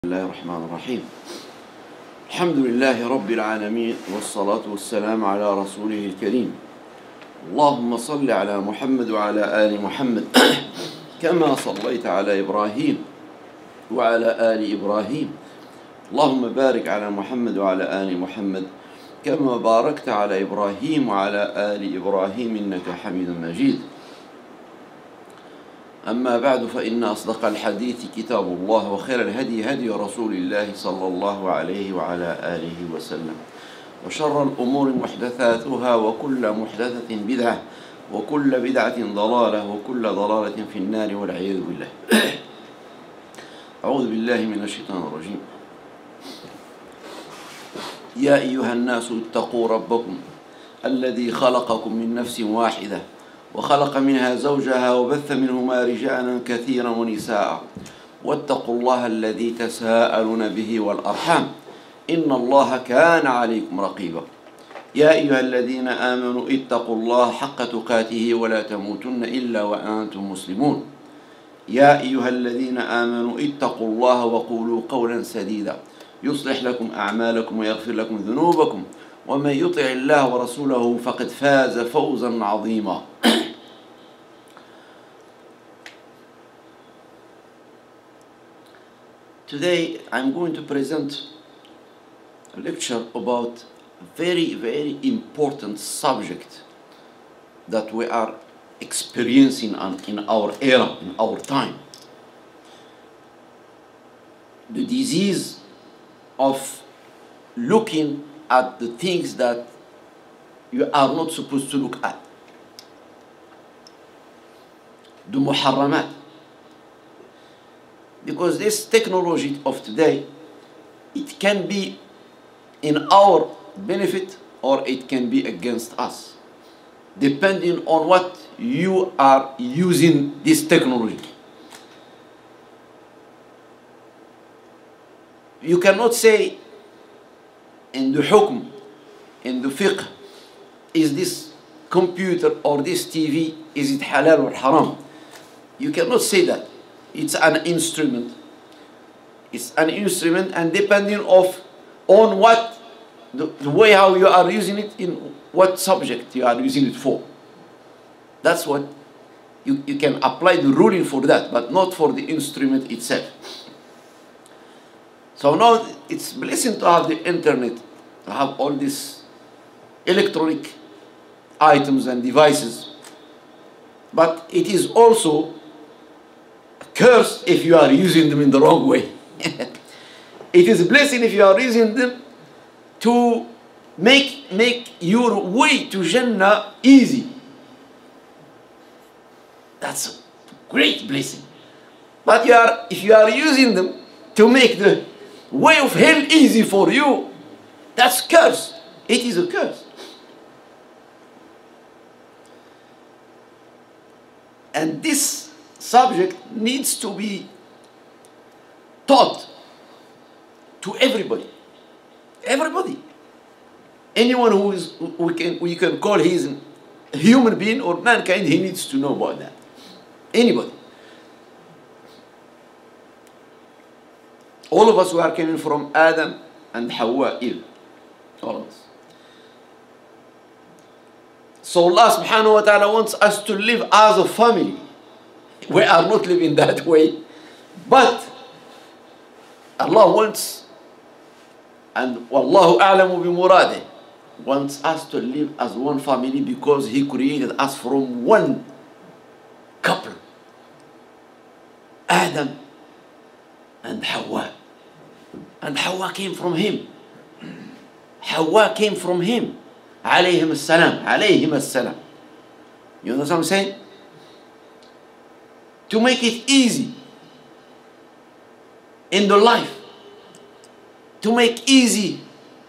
بسم الله الرحمن الرحيم. الحمد لله رب العالمين، والصلاة والسلام على رسوله الكريم. اللهم صل على محمد وعلى آل محمد كما صليت على إبراهيم وعلى آل إبراهيم. اللهم بارك على محمد وعلى آل محمد كما باركت على إبراهيم وعلى آل إبراهيم إنك حميد مجيد. أما بعد، فإن أصدق الحديث كتاب الله، وخير الهدي هدي رسول الله صلى الله عليه وعلى آله وسلم، وشر الأمور محدثاتها، وكل محدثة بدعة، وكل بدعة ضلالة، وكل ضلالة في النار، والعياذ بالله. أعوذ بالله من الشيطان الرجيم. يا أيها الناس اتقوا ربكم الذي خلقكم من نفس واحدة وخلق منها زوجها وبث منهما رجالا كثيرا ونساء، واتقوا الله الذي تساءلون به والأرحام إن الله كان عليكم رقيبا. يا أيها الذين آمنوا اتقوا الله حق تقاته ولا تموتن إلا وأنتم مسلمون. يا أيها الذين آمنوا اتقوا الله وقولوا قولا سديدا يصلح لكم أعمالكم ويغفر لكم ذنوبكم، ومن يطع الله ورسوله فقد فاز فوزا عظيما. Today I'm going to present a lecture about a very, very important subject that we are experiencing in our era, in our time. The disease of looking at the things that you are not supposed to look at. The muharramat. Because this technology of today, it can be in our benefit or it can be against us, depending on what you are using this technology. You cannot say in the hukm, in the fiqh, is this computer or this TV, is it halal or haram? You cannot say that. It's an instrument. It's an instrument, and depending on what the way how you are using it, in what subject you are using it for. That's what you can apply the ruling for that, but not for the instrument itself. So now it's blessing to have the internet, to have all these electronic items and devices, but it is also cursed if you are using them in the wrong way. It is a blessing if you are using them to make your way to Jannah easy. That's a great blessing. But if you are using them to make the way of hell easy for you, that's curse. It is a curse. And this subject needs to be taught to everybody. Everybody. Anyone we can call he's a human being or mankind, he needs to know about that. Anybody. All of us who are coming from Adam and Hawa, Eve. All of us. So Allah subhanahu wa ta'ala wants us to live as a family. We are not living that way, but Allah wants, and Wallahu a'lamu bi muradih, wants us to live as one family because He created us from one couple, Adam and Hawa. And Hawa came from him. Hawa came from him. Alayhim as-salam. Alayhim as-salam. You know what I'm saying? To make it easy in the life, to make easy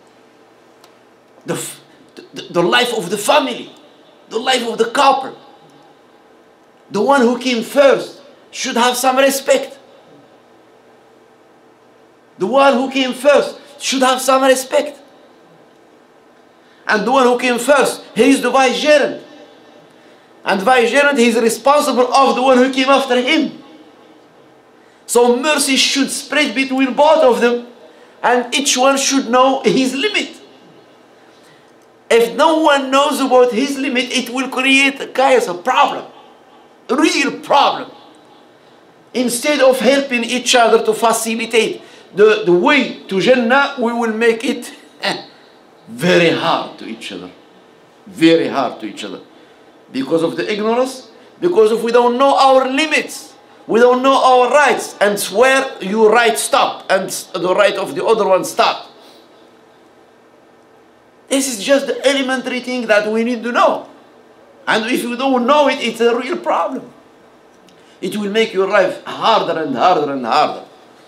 the life of the family, the life of the couple. The one who came first should have some respect. The one who came first should have some respect. And the one who came first, he is the vicegerent. And vicegerent, he is responsible of the one who came after him. So mercy should spread between both of them, and each one should know his limit. If no one knows about his limit, it will create a problem, a real problem. Instead of helping each other to facilitate the way to Jannah, we will make it very hard to each other. Very hard to each other. Because of the ignorance, because if we don't know our limits, we don't know our rights, and where your right stop and the right of the other one stop. This is just the elementary thing that we need to know. And if you don't know it, it's a real problem. It will make your life harder and harder and harder.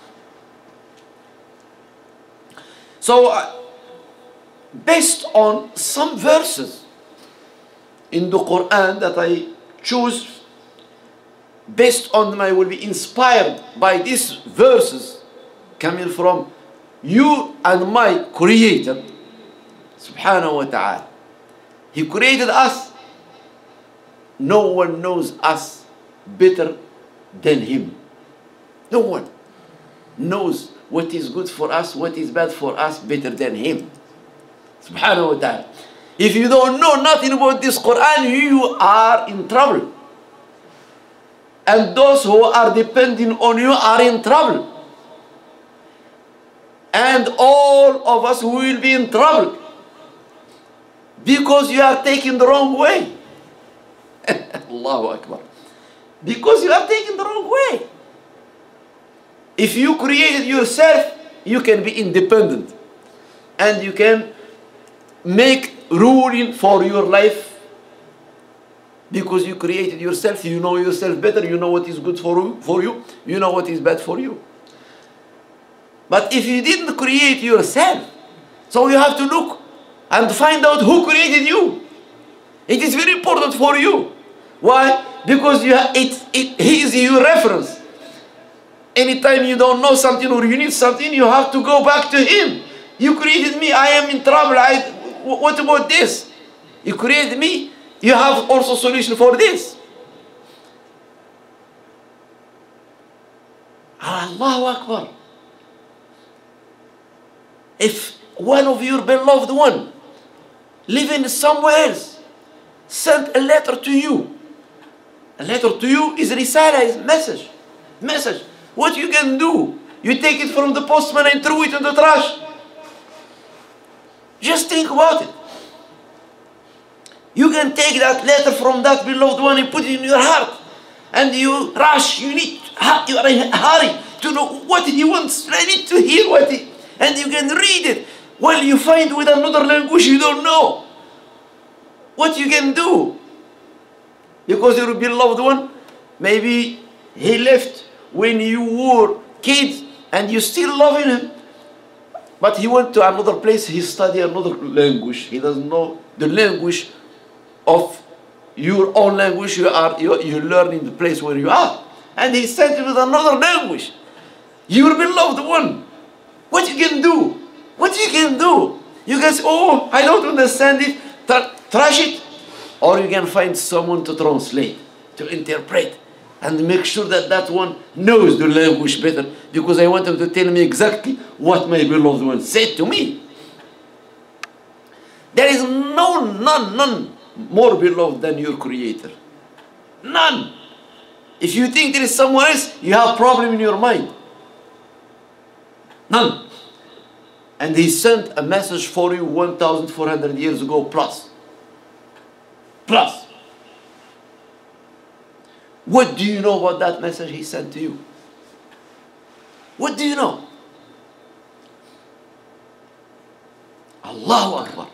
So, based on some verses in the Quran that I choose, based on them, I will be inspired by these verses coming from you and my Creator, Subhanahu wa ta'ala. He created us. No one knows us better than Him. No one knows what is good for us, what is bad for us better than Him. Subhanahu wa ta'ala. If you don't know nothing about this Quran, you are in trouble. And those who are depending on you are in trouble. And all of us will be in trouble. Because you are taking the wrong way. Allahu Akbar. Because you are taking the wrong way. If you created yourself, you can be independent. And you can make ruling for your life. Because you created yourself, you know yourself better, you know what is good for you, you know what is bad for you. But if you didn't create yourself, so you have to look and find out who created you. It is very important for you. Why? Because he is your reference. Anytime you don't know something or you need something, you have to go back to him. You created me, I am in trouble. What about this? You created me, you have also solution for this. Allahu Akbar. If one of your beloved one living somewhere else sent a letter to you, a letter to you is risala, is message. What you can do? You take it from the postman and throw it in the trash. Just think about it. You can take that letter from that beloved one and put it in your heart. And you rush, you are in a hurry to know what he wants. I need to hear what he... And you can read it. Well, you find with another language you don't know. What you can do? Because your beloved one, maybe he left when you were kids and you still loving him. But he went to another place, he studied another language. He doesn't know the language of your own language you learn in the place where you are. And he sent you with another language. Your beloved one. What you can do? What you can do? You can say, oh, I don't understand it. Trash it. Or you can find someone to translate, to interpret, and make sure that that one knows the language better, because I want him to tell me exactly what my beloved one said to me. There is none more beloved than your Creator. None. If you think there is someone else, you have a problem in your mind. None. And he sent a message for you 1,400 years ago plus. What do you know about that message he sent to you? What do you know? Allahu Akbar.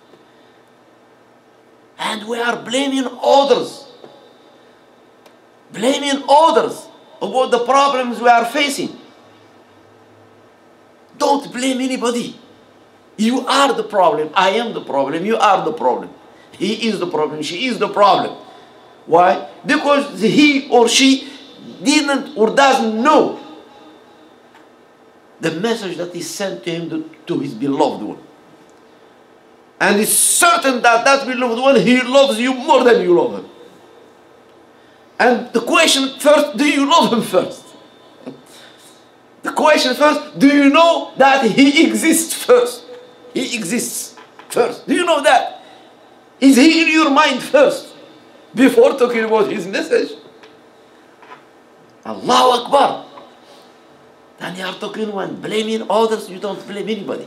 And we are blaming others. Blaming others about the problems we are facing. Don't blame anybody. You are the problem. I am the problem. You are the problem. He is the problem. She is the problem. Why? Because he or she didn't or doesn't know the message that is sent to him, to his beloved one. And it's certain that that beloved one, he loves you more than you love him. And the question first, do you love him first? question first, do you know that he exists first? He exists first. Do you know that? Is he in your mind first before talking about his message? Allahu Akbar. Then you are talking when blaming others, you don't blame anybody.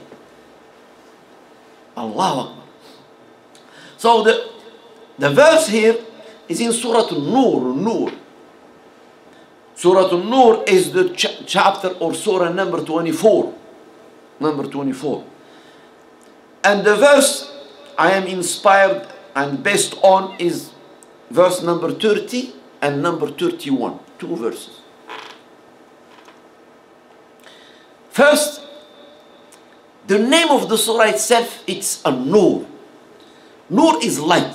Allahu Akbar. So the verse here is in Surah An-Nur. Surah An-Nur is the chapter or surah number 24. Number 24. And the verse I am inspired and based on is verse number 30 and number 31. 2 verses. First, the name of the surah itself, it's An-Nur. Nur is light.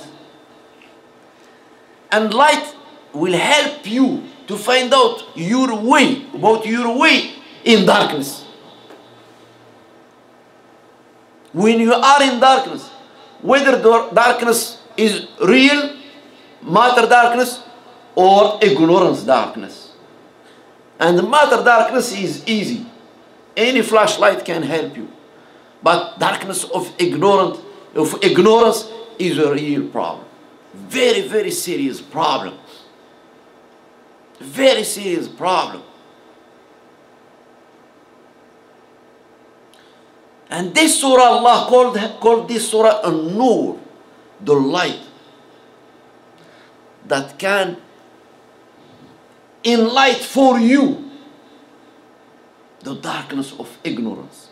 And light will help you to find out your way, about your way in darkness. When you are in darkness, whether the darkness is real, matter darkness, or ignorance darkness. And matter darkness is easy. Any flashlight can help you. But darkness of ignorance is a real problem. Very, very serious problem. Very serious problem. And this surah, Allah called this surah An-Nur, the light that can enlighten for you the darkness of ignorance.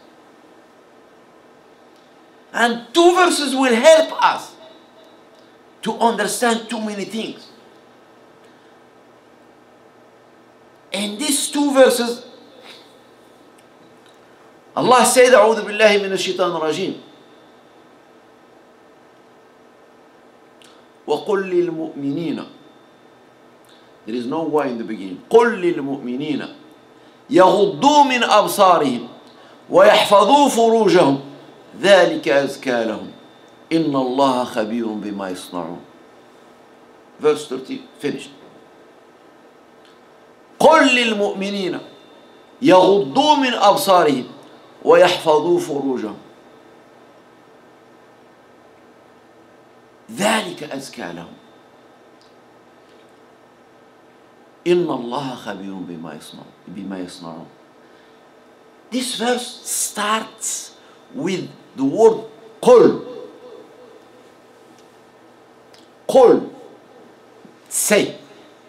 And 2 verses will help us to understand too many things. In these 2 verses, Allah said, أعوذ بالله من الشيطان الرجيم. وقل للمؤمنين. There is no why in the beginning. قل للمؤمنين يغضوا من أبصارهم ويحفظوا فروجهم ذلك أزكى لهم إن الله خبير بما يصنعون. Verse 30 finished. قل للمؤمنين يغضوا من أبصارهم ويحفظوا فروجهم ذلك أزكى لهم إن الله خبير بما يصنعون. This verse starts with the word قل. قل, say.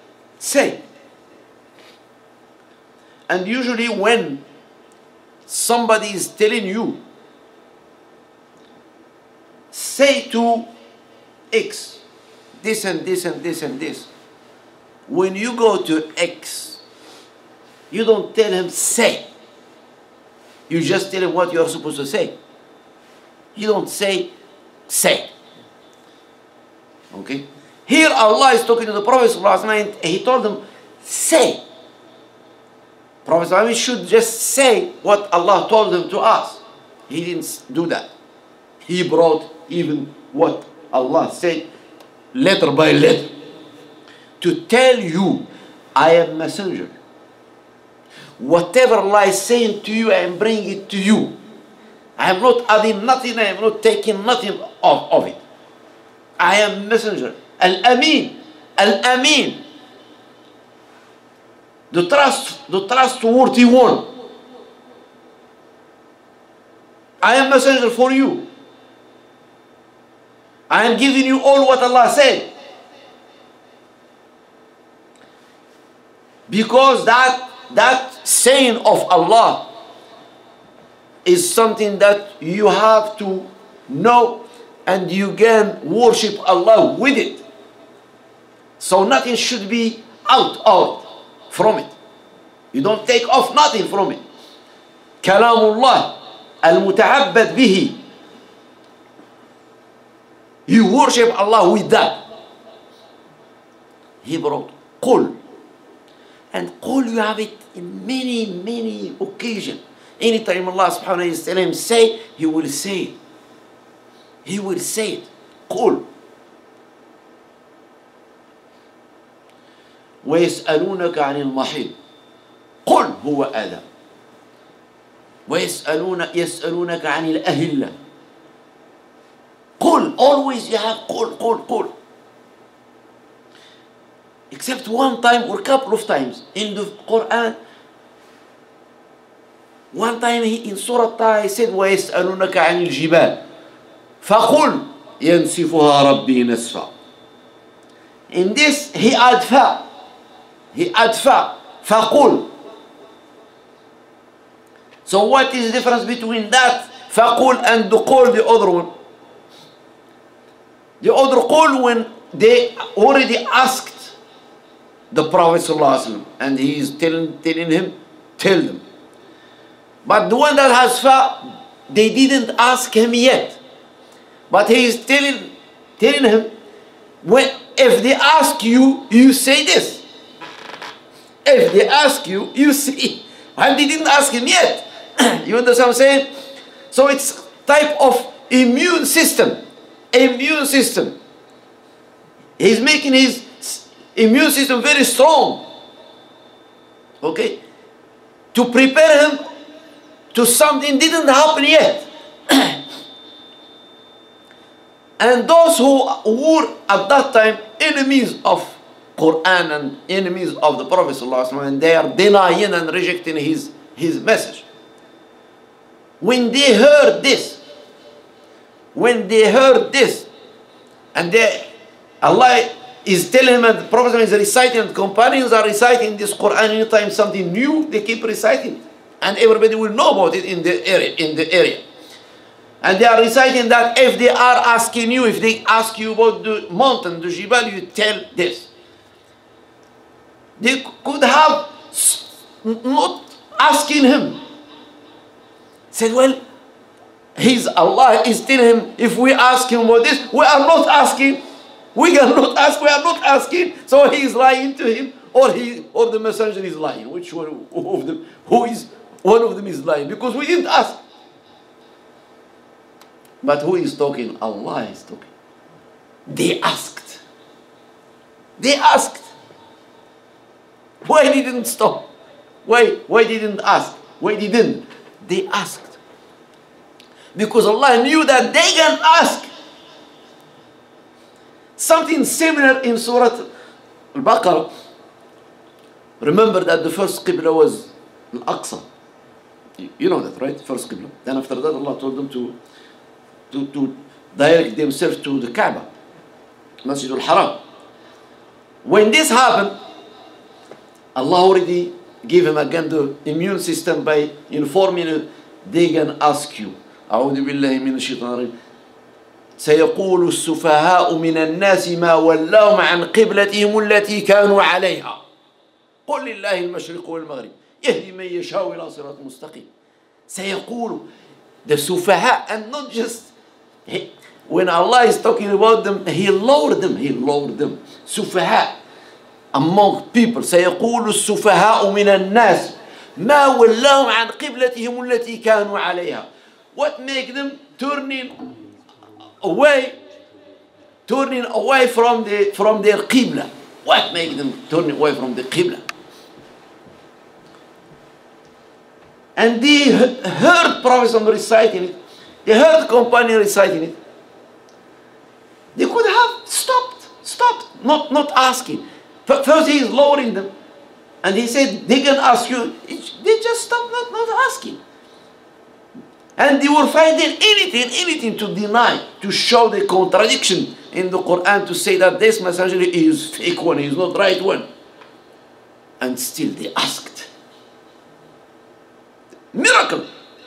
And usually when somebody is telling you, say to X, this and this and this and this. When you go to X, you don't tell him say. You just tell him what you are supposed to say. You don't say. Okay? Here Allah is talking to the Prophet ﷺ, and he told him, say. Prophet ﷺ should just say what Allah told him to us. He didn't do that. He brought even what Allah said, letter by letter, to tell you, I am messenger. Whatever Allah is saying to you, I am bringing it to you. I am not adding nothing, I am not taking nothing of it. I am messenger. Al-Amin. Al-Amin. The trustworthy one. I am messenger for you. I am giving you all what Allah said. Because that saying of Allah is something that you have to know, and you can worship Allah with it. So nothing should be out from it. You don't take off nothing from it. Kalamullah al-muta'abbad bihi. You worship Allah with that. He brought Qul. And Qul, you have it in many occasions. Anytime Allah subhanahu wa ta'ala say, He will say it. He will say it. Qul. ويسألونك عن المحيض قل هو أذى يسألونك عن الأهلة. قل, always you have قل. Except one time or couple of times in the Quran. One time in Surah Taha he said وَيَسْأَلُونَكَ عَنِ الْجِبَالِ فَقُلْ يَنْسِفُهَا رَبِّي نَسْفًا. In this he add fa. فَقُلْ. So what is the difference between that فَقُلْ and the قول, the other one? The other قول when they already asked the Prophet ﷺ and he is telling him, tell them. But the one that has fa, they didn't ask him yet. But he is telling him, if they ask you, you say this. If they ask you, you say. And they didn't ask him yet. You understand what I'm saying? So it's type of immune system. He's making his immune system very strong. Okay? To prepare him to something didn't happen yet. And those who were at that time enemies of Quran and enemies of the Prophet ﷺ, and they are denying and rejecting his message. When they heard this, and Allah is telling him, and the Prophet is reciting, and companions are reciting this Quran anytime something new, they keep reciting. And everybody will know about it in the area. And they are reciting that if they are asking you, if they ask you about the mountain, the Jibal, you tell this. They could have not asking him. Said, well, Allah is telling him, if we ask him about this, we are not asking. We cannot ask, we are not asking. So he is lying to him, or the messenger is lying. Which one of them? One of them is lying, because we didn't ask. But who is talking? Allah is talking. They asked. Why didn't stop? Why didn't ask? Why didn't? They asked. Because Allah knew that they can ask. Something similar in Surah Al-Baqarah. Remember that the first Qibla was Al-Aqsa. You know that, right? First Qibla. Then after that Allah told them to direct themselves to the Kaaba, Masjid al-Haram. When this happened, Allah already gave him again the immune system by informing him, they can ask you. أعوذ بالله من الشيطان الرجيم. سيقول السفهاء من الناس ما ولاهم عن قبلتهم التي كانوا عليها. قل لله المشرق والمغرب يهدي من يشاء إلى صراط مستقيم. سيقول the sufaha, and not just when Allah is talking about them, He lowered them. Sufaha among people. سيقول السفهاء من الناس ما ولاهم عن قبلتهم التي كانوا عليها. What make them turning away from their qibla? What make them turn away from the qibla? And they heard Prophet reciting it. They heard companion reciting it. They could have stopped, not asking. First he is lowering them. And he said, they can ask you. They just stopped not asking. And they were finding anything to deny, to show the contradiction in the Quran, to say that this messenger is fake one, he is not right one. And still they asked. Miracle.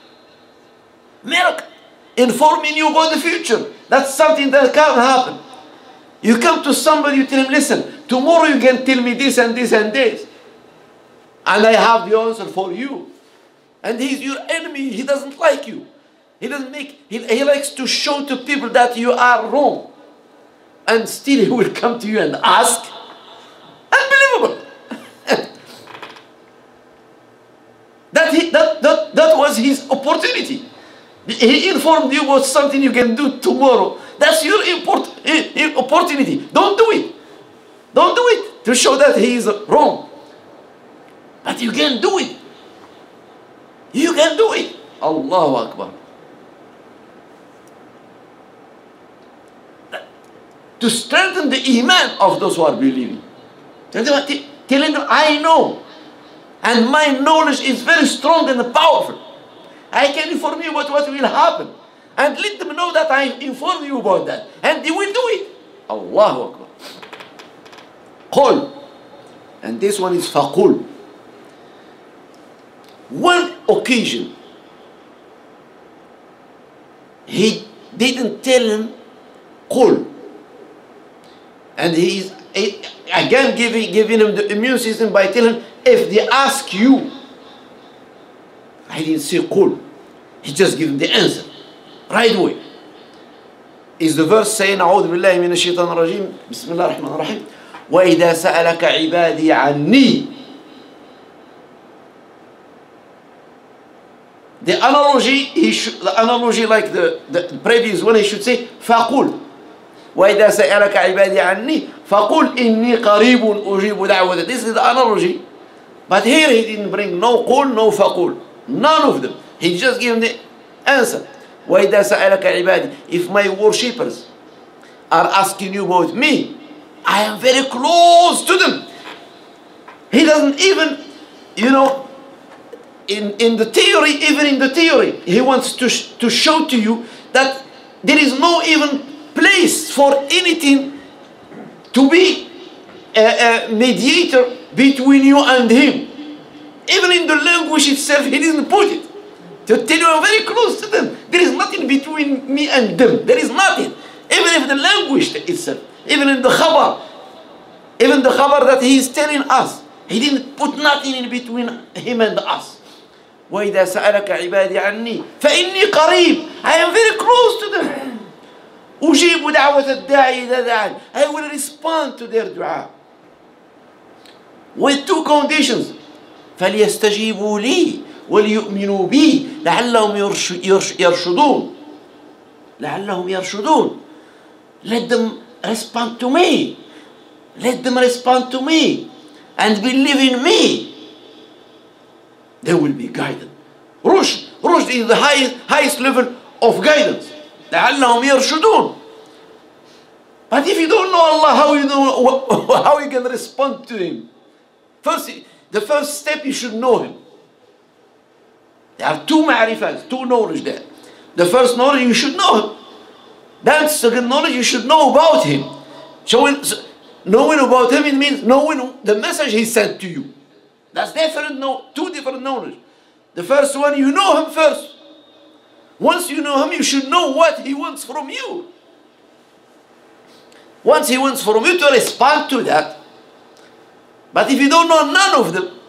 Informing you about the future. That's something that can happen. You come to somebody, you tell him, listen, tomorrow you can tell me this and this and this. And I have the answer for you. And he's your enemy. He doesn't like you. He likes to show to people that you are wrong. And still he will come to you and ask. Unbelievable. That was his opportunity. He informed you about something you can do tomorrow. That's your opportunity. Don't do it. To show that he is wrong. But you can do it. Allahu Akbar. To strengthen the iman of those who are believing. Telling them, I know. And my knowledge is very strong and powerful. I can inform you about what will happen. And let them know that I inform you about that. And they will do it. Allahu Akbar. Qul. And this one is faqul. One occasion, he didn't tell him qul. And he is again giving him the immune system by telling him, if they ask you, I didn't say qul. He just gave him the answer right away. Is the verse saying, أعوذ بالله من الشيطان الرجيم بسم الله الرحمن الرحيم وإذا سألك عبادي عني. The analogy like the previous one, he should say فقل وإذا سألك عبادي عني فقل إني قريب أجيب دعوة. This is the analogy. But here he didn't bring no قل, no فقل. None of them. He just gave the answer. وإذا سألك عبادي. If my worshippers are asking you about me, I am very close to them. He doesn't even, in the theory, even in the theory, he wants to show to you that there is no even place for anything to be a mediator between you and him. Even in the language itself, he didn't put it. To tell you I'm very close to them. There is nothing between me and them. There is nothing. Even if the language itself, even in the khabar, even the khabar that he is telling us, he didn't put nothing in between him and us. وَإِذَا سَأَلَكَ عِبَادِي عَنِّي فَإِنِّي قَرِيب. I am very close to them. أُجِيبُ دَعْوَةَ الدَّاعِي إِذَا دَعَانِ. I will respond to their dua. With two conditions. فَلْيَسْتَجِيبُوا لِي وَلْيُؤْمِنُوا بِي لَعَلَّهُمْ يَرْشُدُونَ. لَعَلَّهُمْ يَرْشُدُونَ. Let them respond to me. Let them respond to me and believe in me. They will be guided. Rushd. Rushd is the highest level of guidance. لَعَلَّهُمْ يَرْشُدُونَ. But if you don't know Allah, how you can respond to Him? The first step, you should know Him. There are two ma'rifas, two knowledge there. The first knowledge, you should know Him. Then second knowledge, you should know about Him. Knowing about Him, it means knowing the message He sent to you. That's two different knowledge. The first one, you know Him first. Once you know Him, you should know what He wants from you. Once He wants from you to respond to that. But if you don't know none of them,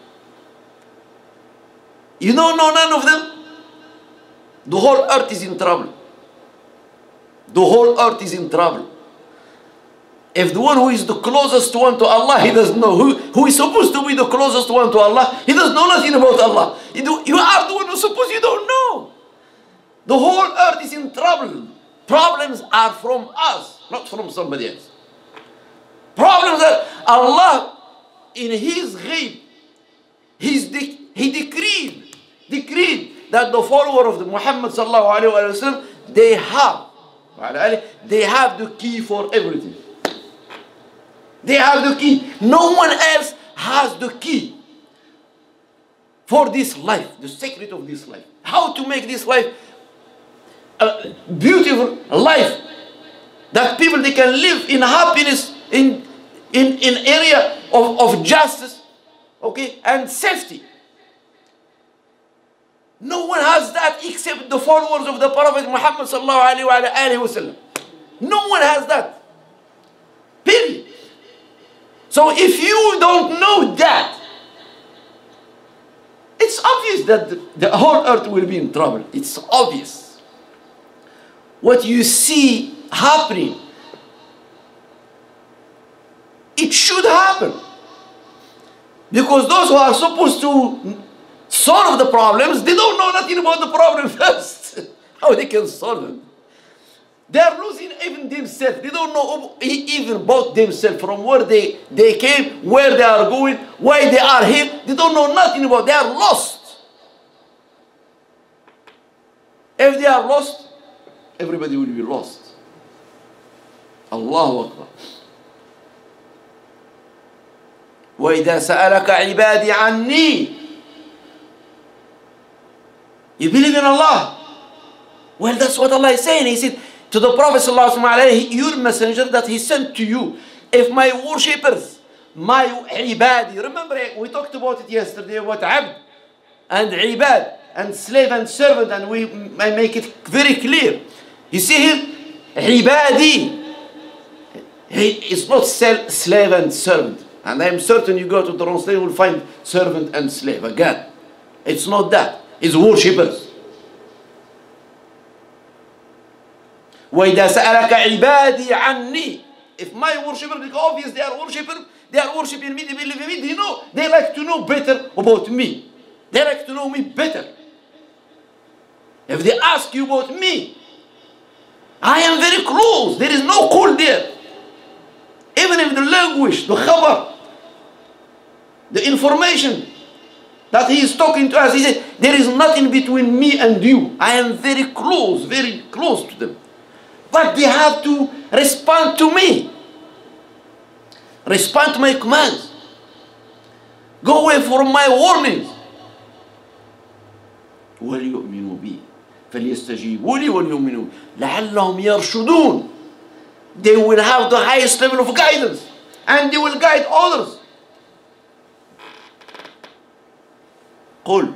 the whole earth is in trouble. The whole earth is in trouble. If the one who is the closest one to Allah, he doesn't know who is supposed to be the closest one to Allah, he doesn't know nothing about Allah. You are the one who's supposed, you don't know. The whole earth is in trouble. Problems are from us, not from somebody else. Problems are Allah in His ghaib. He decreed that the follower of the Muhammad sallallahu alaihi wasallam, they have the key for everything. They have the key. No one else has the key for this life, the secret of this life. How to make this life a beautiful life that people, they can live in happiness, in area of justice, okay, and safety. No one has that except the followers of the Prophet Muhammad sallallahu alaihi wasallam. No one has that. Period. So if you don't know that, it's obvious that the whole earth will be in trouble. It's obvious. What you see happening, it should happen. Because those who are supposed to solve the problems, they don't know nothing about the problem first. How they can solve them? They are losing even themselves. They don't know even about themselves, from where they came, where they are going, why they are here. They don't know nothing about it. They are lost. If they are lost, everybody will be lost. Allahu Akbar. وَإِذَا سَأَلَكَ عِبَادِي عَنِّي. You believe in Allah? Well, that's what Allah is saying. He said to the Prophet ﷺ, your messenger that he sent to you, if my worshippers, my ibadi, remember we talked about it yesterday about abd and ibad and slave and servant, and I make it very clear. You see here, ibadi, it's not slave and servant. And I'm certain you go to the translation, you will find servant and slave. Again, it's not that. It's worshippers. وَإِذَا سَأَلَكَ عِبَادِي عَنِّي. If my worshippers, because obviously they are worshippers, they are worshipping me, they believe in me, they like to know better about me. They like to know me better. If they ask you about me, I am very close. There is no call there. Even if the language, the khabar, the information that he is talking to us, he said, there is nothing between me and you. I am very close to them. But they have to respond to me. Respond to my commands. Go away from my warnings. وَلْيُؤْمِنُوا بِي فَلْيَسْتَجِيبُوا لِي وَلْيُؤْمِنُوا لَعَلَّهُمْ يَرْشُدُونَ. They will have the highest level of guidance, and they will guide others. قل,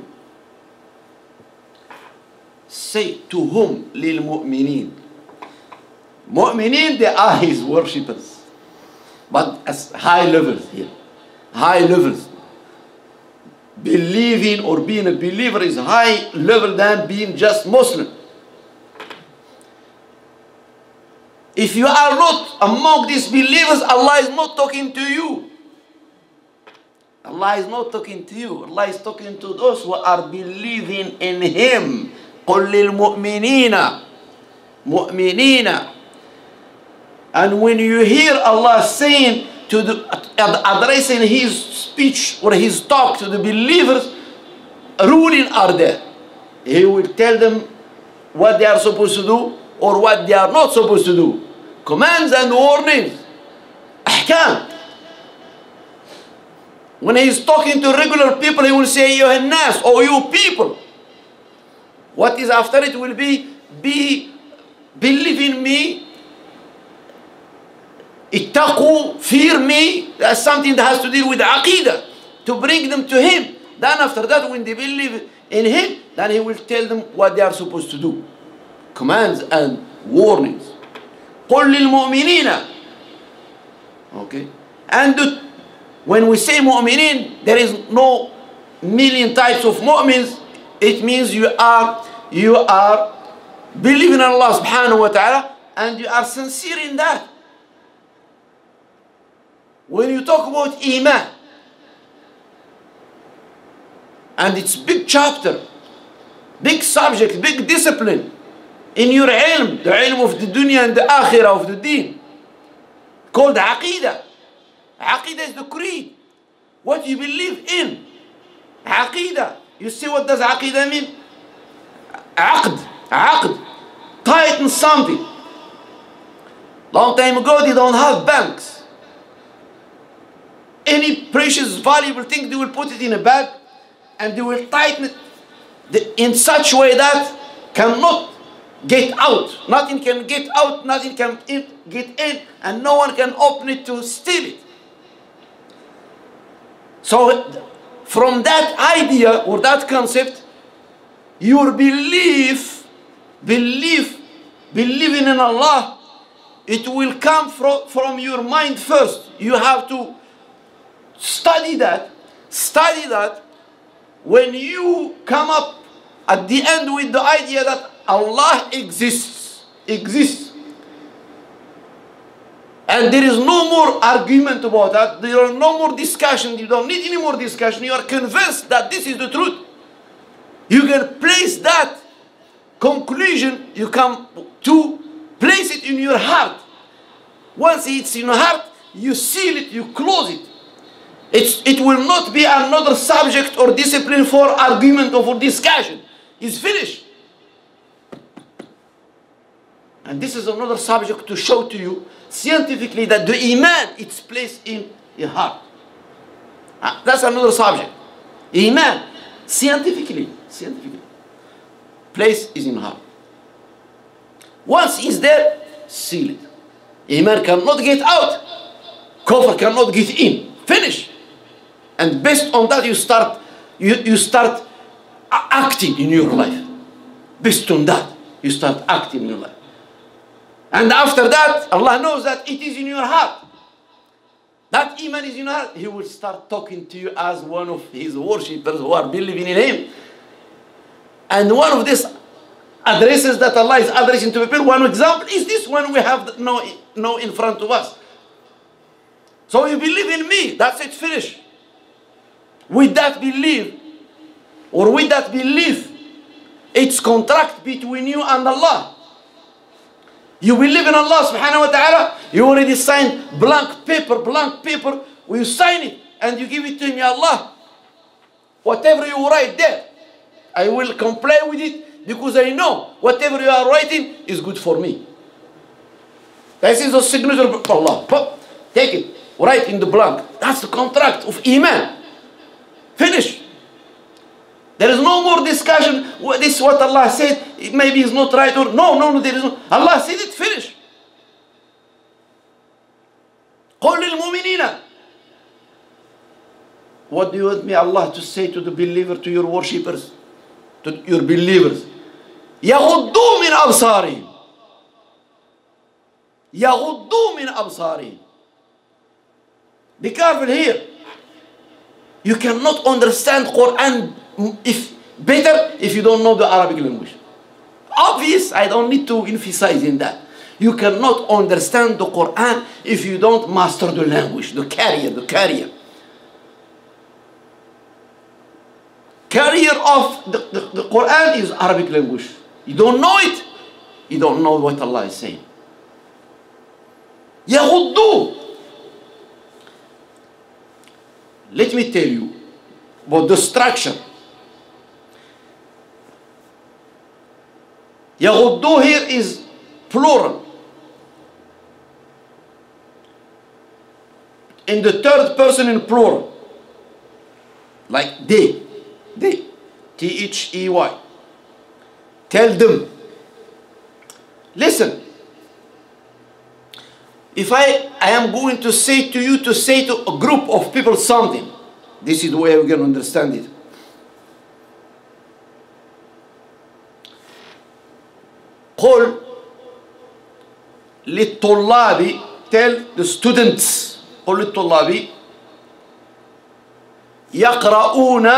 say to whom? للمؤمنين. Mu'mineen, they are his worshippers, but as high levels here. High levels. Believing or being a believer is high level than being just Muslim. If you are not among these believers, Allah is not talking to you. Allah is not talking to you. Allah is talking to those who are believing in Him. قُلْ لِلْمُؤْمِنِينَ مُؤْمِنِينَ. And when you hear Allah saying to addressing His speech or His talk to the believers, ruling are there. He will tell them what they are supposed to do or what they are not supposed to do. Commands and warnings. Ahkam. When he is talking to regular people, he will say, "You nas," or "you people." What is after it will be believe in me, ittaqu, fear me. That's something that has to deal with aqidah, to bring them to him. Then after that, when they believe in him, then he will tell them what they are supposed to do. Commands and warnings. قُلْ لِلْمُؤْمِنِينَ. Okay. And when we say mu'minin, there is no million types of mu'mins. It means you are believing in Allah subhanahu wa ta'ala, and you are sincere in that. When you talk about iman, and it's big chapter, big subject, big discipline in your ilm, the ilm of the dunya and the akhirah of the deen, called aqidah. Aqidah is the creed, what you believe in. Aqidah. You see what does aqidah mean? Aqd. Tighten something. Long time ago they don't have banks. Any precious, valuable thing, they will put it in a bag and they will tighten it in such a way that cannot get out. Nothing can get out, nothing can get in, and no one can open it to steal it. So from that idea or that concept, your believing in Allah, it will come from your mind first. You have to study that. When you come up at the end with the idea that Allah exists, and there is no more argument about that, there are no more discussion, you don't need any more discussion, you are convinced that this is the truth, you can place that conclusion, you come to place it in your heart. Once it's in your heart, you seal it, you close it. It will not be another subject or discipline for argument or for discussion. It's finished. And this is another subject to show to you scientifically that the Iman, it's placed in your heart. That's another subject. Iman, scientifically, place is in heart. Once it's there, seal it. Iman cannot get out. Kufr cannot get in. Finish. And based on that, you start acting in your life. Based on that, you start acting in your life. And after that, Allah knows that it is in your heart. That Iman is in your heart. He will start talking to you as one of His worshippers who are believing in Him. And one of these addresses that Allah is addressing to people, one example is this one we have now in front of us. So you believe in me, that's it, finish. With that belief, it's contract between you and Allah. You believe in Allah subhanahu wa ta'ala, you already signed blank paper, you sign it and you give it to me, Allah. Whatever you write there, I will comply with it because I know whatever you are writing is good for me. This is a signature of Allah. Take it, write in the blank. That's the contract of Iman. Finish. There is no more discussion. This is what Allah said. Maybe it's not right or no. There is no. Allah said it. Finish. قل للمؤمنين. What do you want me, Allah, to say to the believer, to your worshippers, to your believers? يغضوا من أبصارهم. يغضوا من أبصارهم. Be careful here. You cannot understand Quran if you don't know the Arabic language. Obvious, I don't need to emphasize in that. You cannot understand the Quran if you don't master the language, the carrier. Carrier of the Quran is Arabic language. You don't know it, you don't know what Allah is saying. يغضوا. Let me tell you about the structure. يغضوا here is plural. In the third person in plural. Like they. T-H-E-Y. Tell them. Listen. If I am going to say to you to say to a group of people something, this is the way we can understand it. قل للطلاب, tell the students, قل للطلاب يقرؤون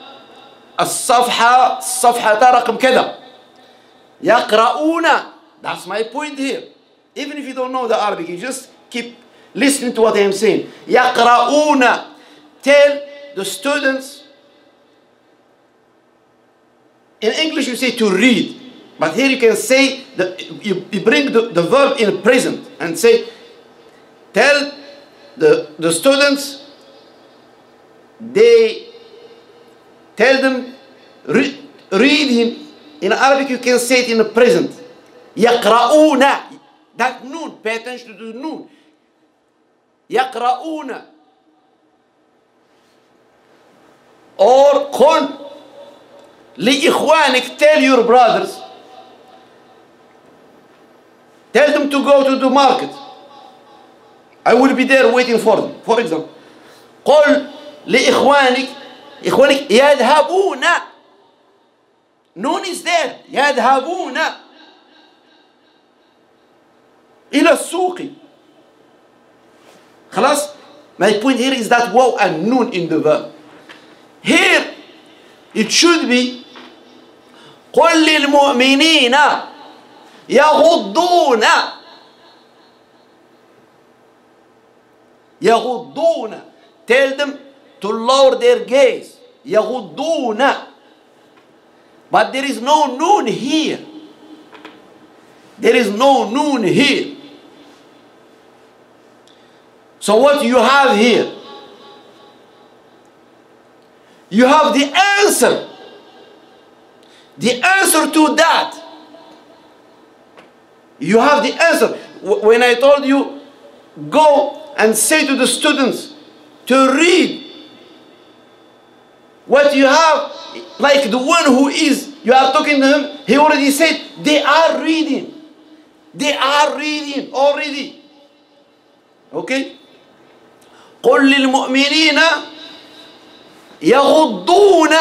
الصفحة رقم كذا. يقرؤون. That's my point here. Even if you don't know the Arabic, you just keep listening to what I am saying. يقرؤون. Tell the students. In English you say to read. But here you can say, you bring the verb in present and say, tell the students, tell them, reading. In Arabic you can say it in the present. يقرؤون. That noon, pay attention to the noon. يقرؤون. Or قل لإخوانك, tell your brothers. Tell them to go to the market. I will be there waiting for them. For example, قل لإخوانك, إخوانك يذهبون. Noon is there. يذهبون إلى السوق. خلاص. My point here is that waw and noon in the verb. Here it should be قل للمؤمنين يغضون. يغضون. Tell them to lower their gaze. يغضون. But there is no noon here. There is no noon here. So what you have here? You have the answer. The answer to that. You have the answer. When I told you, go and say to the students to read what you have, like the one who is, you are talking to him, he already said, they are reading. They are reading already. Okay? قل للمؤمنين يغضون.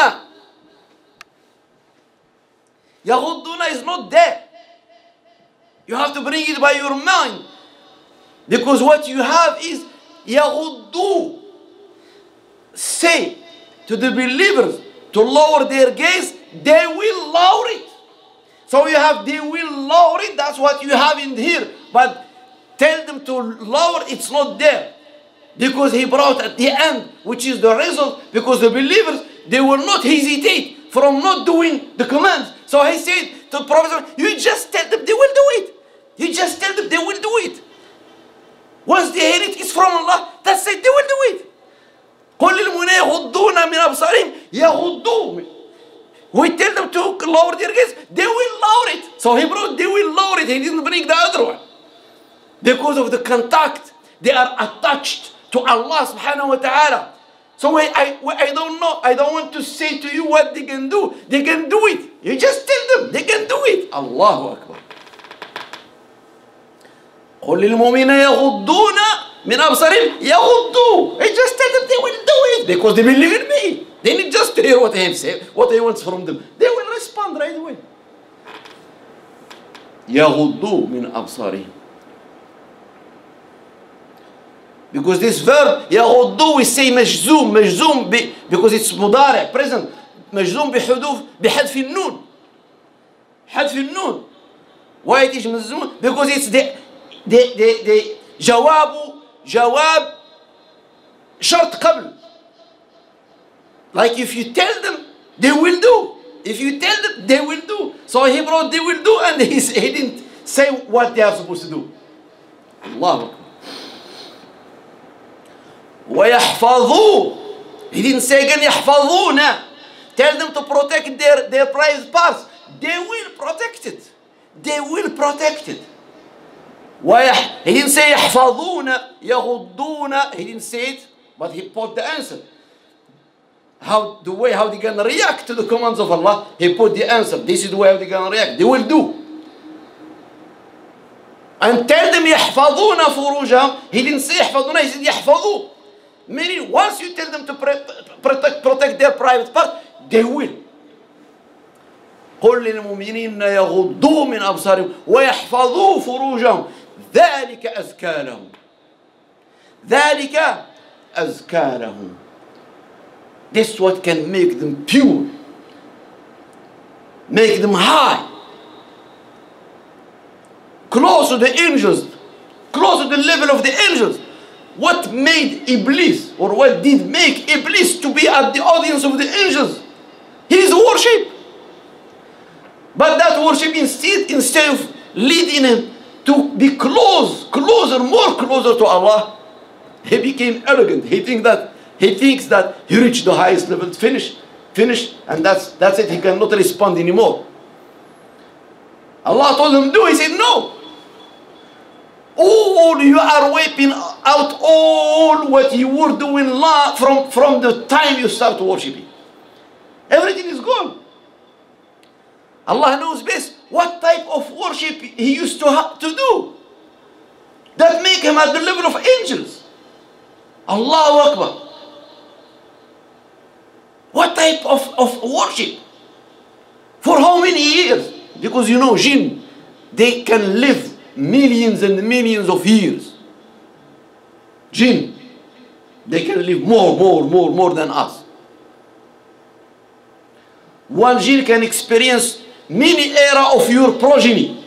يغضون is not there. You have to bring it by your mind. Because what you have is يغضوا. Say to the believers to lower their gaze, they will lower it. So you have they will lower it, that's what you have in here. But tell them to lower, it's not there. Because he brought at the end, which is the result, because the believers, they will not hesitate from not doing the commands. So he said to the Prophet, you just tell them they will do it. You just tell them they will do it. Once they hear it, it's from Allah, that's it, they will do it. قل للمؤمنين يغضون من أبصارهم يغضوا. We tell them to lower their gaze, they will lower it. So he brought they will lower it, he didn't bring the other one. Because of the contact, they are attached to Allah subhanahu wa ta'ala. So I don't know, I don't want to say to you what they can do. They can do it. You just tell them, they can do it. Allahu Akbar. قل للمؤمنين يغضون من أبصارهم يغضوا. I just tell them they will do it because they believe in me. They need just to hear what I say, what I want from them. They will respond right away. يغضوا من أبصارهم. Because this verb يغضوا we say مجزوم because it's مضارع present مجزوم بحذف النون. حذف النون. Why it is مجزوم? Because it's the جواب شرط قبل. Like if you tell them, they will do. If you tell them, they will do. So he brought they will do and he didn't say what they are supposed to do. Allah Akbar. وَيَحْفَظُوا. He didn't say again يَحْفَظُونَ. Tell them to protect their private parts. They will protect it. They will protect it. He didn't say يحفظون يغضون. He didn't say it, but he put the answer. How they can react to the commands of Allah, he put the answer. This is the way how they can react. They will do. And tell them يحفظون فروجهم. He didn't say يحفظون, he said يحفظوا. Meaning once you tell them to protect their private part, they will. قل للمؤمنين يغضوا من أبصارهم ويحفظوا فروجهم ذلك أزكى لهم. ذلك أزكى لهم. This is what can make them pure, make them high, close to the angels, close to the level of the angels. What made Iblis, or what did make Iblis to be at the audience of the angels? His worship. But that worship instead of leading him to be closer, more closer to Allah, he became arrogant. He thinks that he reached the highest level, finished, and that's it. He cannot respond anymore. Allah told him do. He said no. All you are wiping out all what you were doing from the time you start worshiping. Everything is gone. Allah knows best what type of worship he used to do that make him at the level of angels. Allahu Akbar. What type of worship? For how many years? Because you know, jinn, they can live millions and millions of years. Jinn, they can live more than us. One jinn can experience many era of your progeny.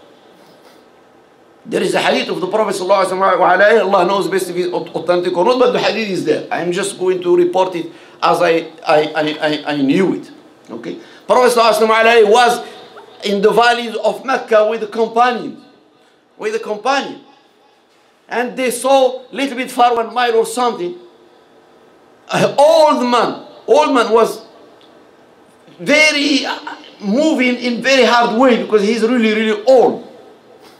There is a hadith of the Prophet sallallahu alaihi wasallam. Allah knows best if it's authentic or not, but the hadith is there. I'm just going to report it as I knew it. Okay. Prophet sallallahu alaihi wasallam was in the valleys of Mecca with the companions. And they saw a little bit far, 1 mile or something, an old man was very moving in very hard way because he's really old.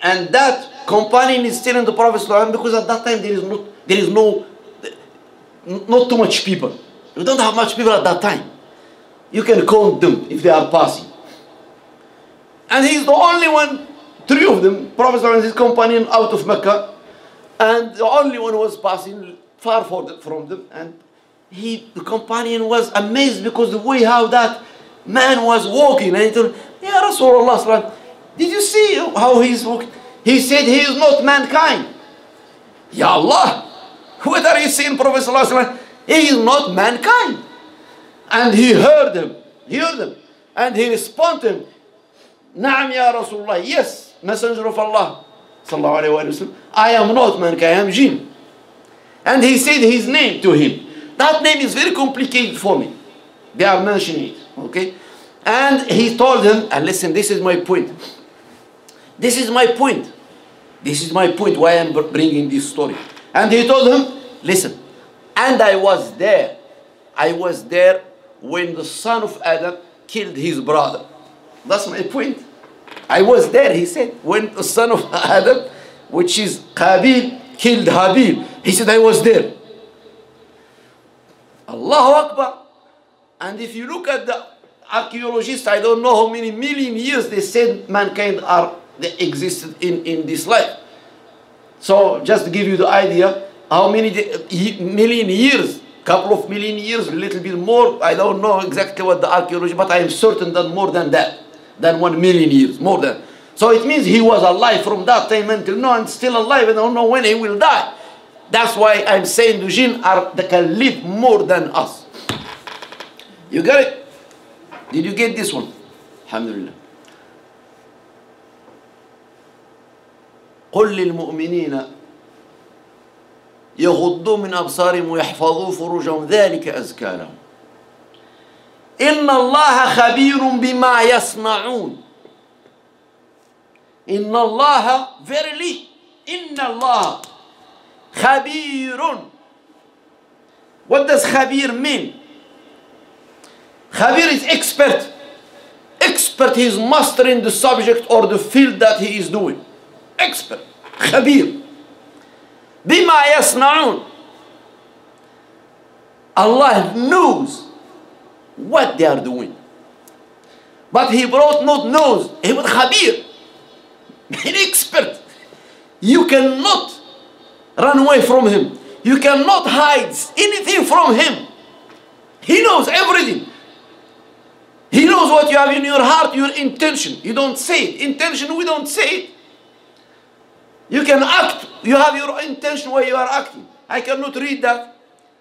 And that companion is still in the Prophet ﷺ, because at that time there is not too much people. You don't have much people at that time. You can count them if they are passing. And he's the only one, 3 of them, Prophet ﷺ and his companion out of Mecca, and the only one who was passing far from them. And the companion was amazed because the way how that man was walking. And he told him, Ya Rasulullah, did you see how he's walking? He said he is not mankind. Ya Allah, what are you saying, Prophet ﷺ? He is not mankind. And he heard them. And he responded, Na'am ya Rasulullah, yes, Messenger of Allah, sallallahu alayhi wa sallam, I am not mankind, I am jinn. And he said his name to him. That name is very complicated for me. They are mentioning it, okay? And he told him, and listen, this is my point. This is my point why I am bringing this story. And he told him, listen, and I was there when the son of Adam killed his brother. That's my point. I was there, he said, when the son of Adam, which is Qabil, killed Habil. He said, I was there. Allahu Akbar. And if you look at the archaeologists, I don't know how many million years they said mankind they existed in this life. So just to give you the idea, how many million years, couple of million years, a little bit more, I don't know exactly what the archaeology, but I am certain that more than that, than 1 million years, more than. So it means he was alive from that time until now and still alive, and I don't know when he will die. That's why I'm saying the jinn they can live more than us. You got it? Did you get this one? Alhamdulillah. قل للمؤمنين يغضوا من أبصارهم ويحفظوا فروجهم ذلك أزكى لهم إن الله خبير بما يصنعون إن الله verily إن الله خبير. What does خبير mean? خبير is expert. He is mastering the subject or the field that he is doing. Expert. خبير. بما يصنعون. Allah knows what they are doing. But he brought not knows. He was خبير. An expert. You cannot run away from him. You cannot hide anything from him. He knows everything. He knows what you have in your heart, your intention. You don't say it. Intention, we don't say it. You can act. You have your intention where you are acting. I cannot read that.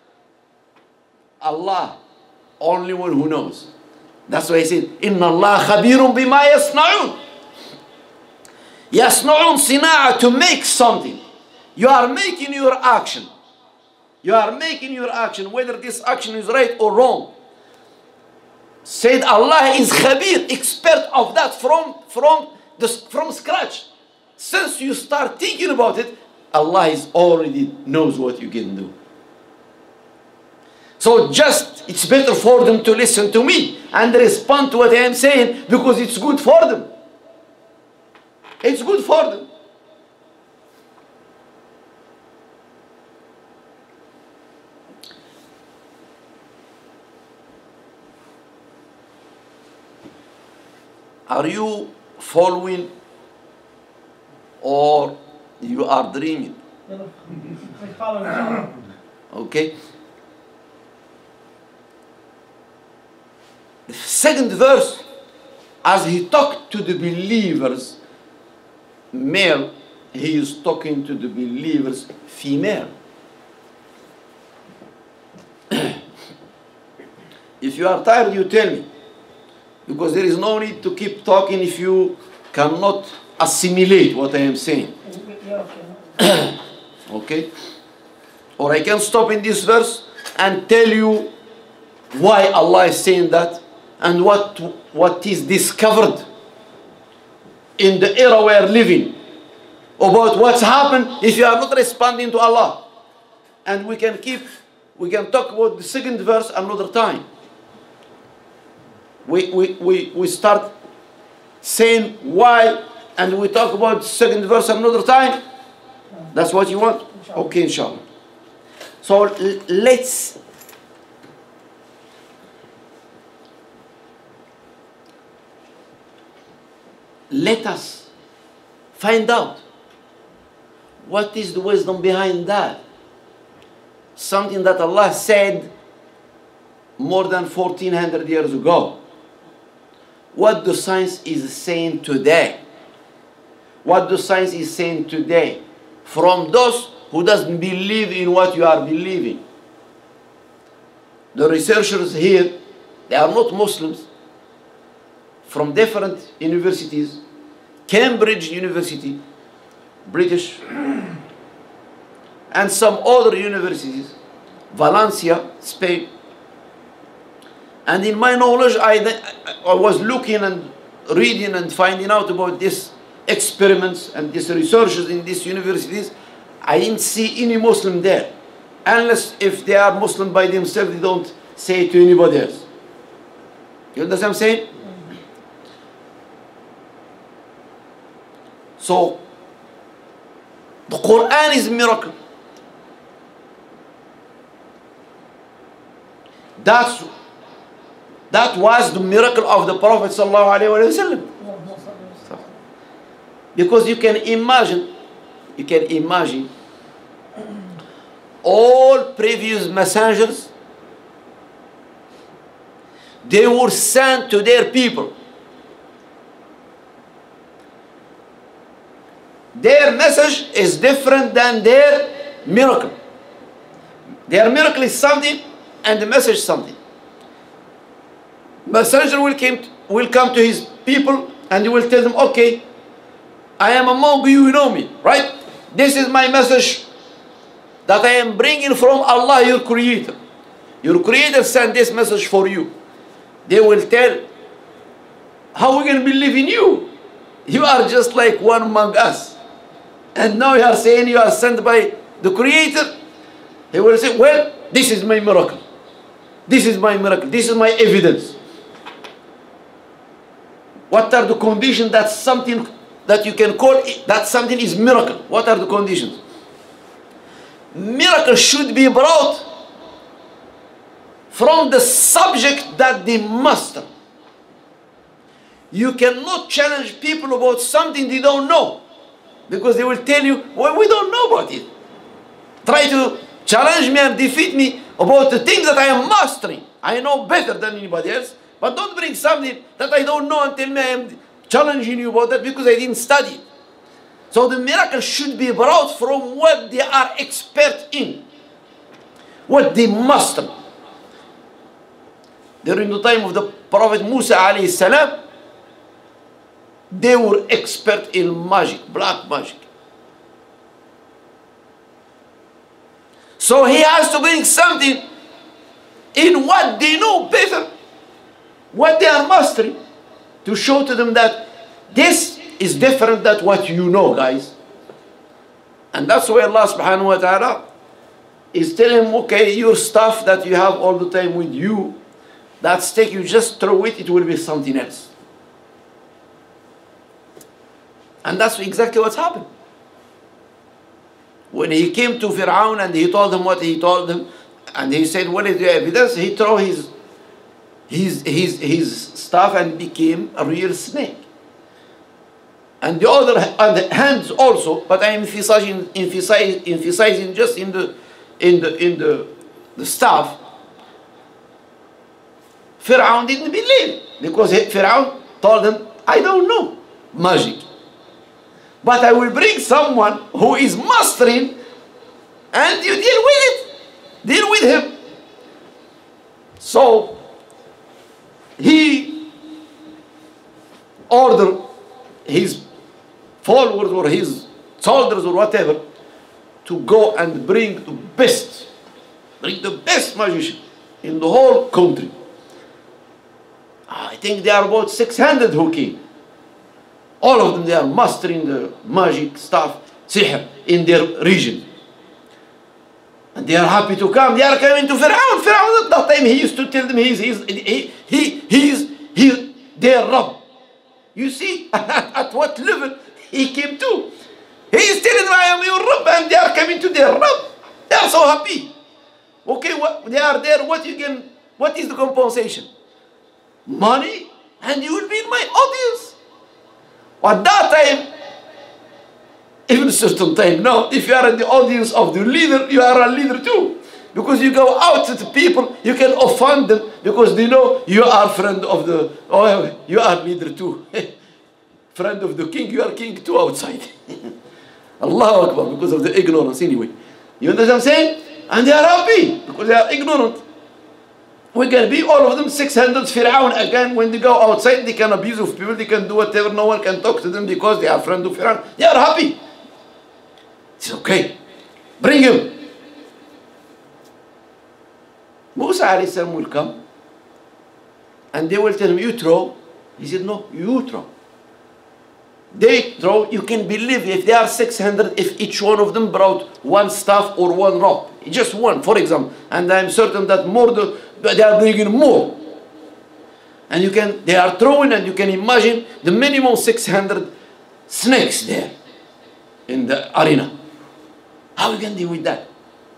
Allah, only one who knows. That's why he said, إِنَّ اللَّهَ خَبِيرٌ بِمَا يَصْنَعُونَ. يَصْنَعُونَ صِنَاعَةً, to make something. You are making your action. You are making your action, whether this action is right or wrong. Said Allah is khabir, expert of that from scratch. Since you start thinking about it, Allah is already knows what you can do. So just, it's better for them to listen to me and respond to what I am saying, because it's good for them. It's good for them. Are you following or you are dreaming? Okay. The second verse, as he talked to the believers male, he is talking to the believers female. If you are tired, you tell me. Because there is no need to keep talking if you cannot assimilate what I am saying. Okay? Or I can stop in this verse and tell you why Allah is saying that and what is discovered in the era we are living about what's happened if you are not responding to Allah. And we can talk about the second verse another time. We start saying why And we talk about the second verse another time. That's what you want? Okay, inshallah. So let us find out what is the wisdom behind that. Something that Allah said more than 1400 years ago. What the science is saying today. What the science is saying today. From those who doesn't believe in what you are believing. The researchers here, they are not Muslims. From different universities. Cambridge University, British, and some other universities, Valencia, Spain. And in my knowledge, I was looking and reading and finding out about these experiments and these researches in these universities. I didn't see any Muslim there. Unless if they are Muslim by themselves, they don't say it to anybody else. You understand what I'm saying? So, the Quran is a miracle. That was the miracle of the Prophet ﷺ. Because you can imagine all previous messengers, they were sent to their people. Their message is different than their miracle. Their miracle is something and the message is something. Messenger will come to his people and he will tell them, okay, I am among you, you know me, right? This is my message that I am bringing from Allah, your creator. Your creator sent this message for you. They will tell, how we can believe in you? You are just like one among us. And now you are saying you are sent by the Creator. He will say, well, this is my miracle. This is my miracle. This is my evidence. What are the conditions that something that you can call it, that something is miracle? What are the conditions? Miracle should be brought from the subject that they master. You cannot challenge people about something they don't know. Because they will tell you, well, we don't know about it. Try to challenge me and defeat me about the things that I am mastering. I know better than anybody else. But don't bring something that I don't know and tell me I am challenging you about that because I didn't study. So the miracle should be brought from what they are expert in. What they master. During the time of the Prophet Musa alayhi salam, they were expert in magic, black magic. So he has to bring something in what they know better, what they are mastering, to show to them that this is different than what you know, guys. And that's why Allah subhanahu wa ta'ala is telling him, okay, your stuff that you have all the time with you, that stick, you just throw it, it will be something else. And that's exactly what's happened. When he came to Fir'aun and he told him what he told him, and he said, what is the evidence? He threw his stuff and became a real snake. And the other hands also, but I am emphasizing just in the staff. Fir'aun didn't believe, because Fir'aun told him, I don't know magic. But I will bring someone who is mastering, and you deal with it. Deal with him. So, he ordered his followers or his soldiers or whatever to go and bring the best magician in the whole country. I think there are about 600 who came. All of them, they are mastering the magic stuff, sihr, in their region. And they are happy to come. They are coming to Fir'aun. Fir'aun at that time, he used to tell them he's their Rabb. You see at what level he came too. He is telling them, I am your Rabb, and they are coming to their Rabb. They are so happy. Okay, they are there, what is the compensation? Money, and you will be in my audience. At that time, even a certain time now, if you are in the audience of the leader, you are a leader too. Because you go out to the people, you can offend them because they know you are friend of the, oh, you are leader too. Friend of the king, you are king too outside. Allahu Akbar, because of the ignorance anyway. You understand what I'm saying? And they are happy because they are ignorant. We can be all of them 600 Fir'aun again. When they go outside, they can abuse of people, they can do whatever, no one can talk to them because they are friend of Fir'aun. They are happy. It's okay. Bring him. Musa alayhi salam will come and they will tell him, you throw. He said, no, you throw. They throw. You can believe if they are 600, if each one of them brought one staff or one rope, just one, for example, and I'm certain that they are bringing more. And they are throwing, and you can imagine the minimum 600 snakes there in the arena. How you can deal with that?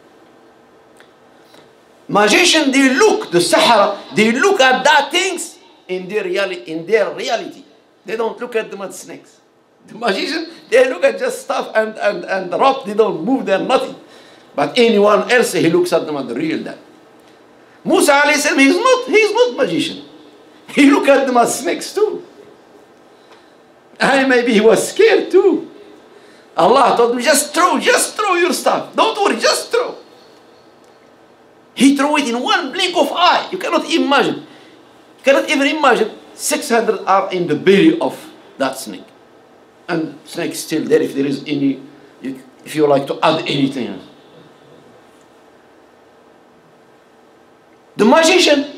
Magician, they look, the Sahara, they look at that things in their reality. They don't look at them as snakes. The magician, they look at just stuff and the rope, they don't move, they're nothing. But anyone else, he looks at them as the real that. Musa alayhi salam, he's not magician. He look at them as snakes too. And maybe he was scared too. Allah told him, just throw your stuff. Don't worry, just throw. He threw it in one blink of eye. You cannot imagine. You cannot even imagine 600 are in the belly of that snake. And snake is still there if there is any, if you like to add anything else. The magician,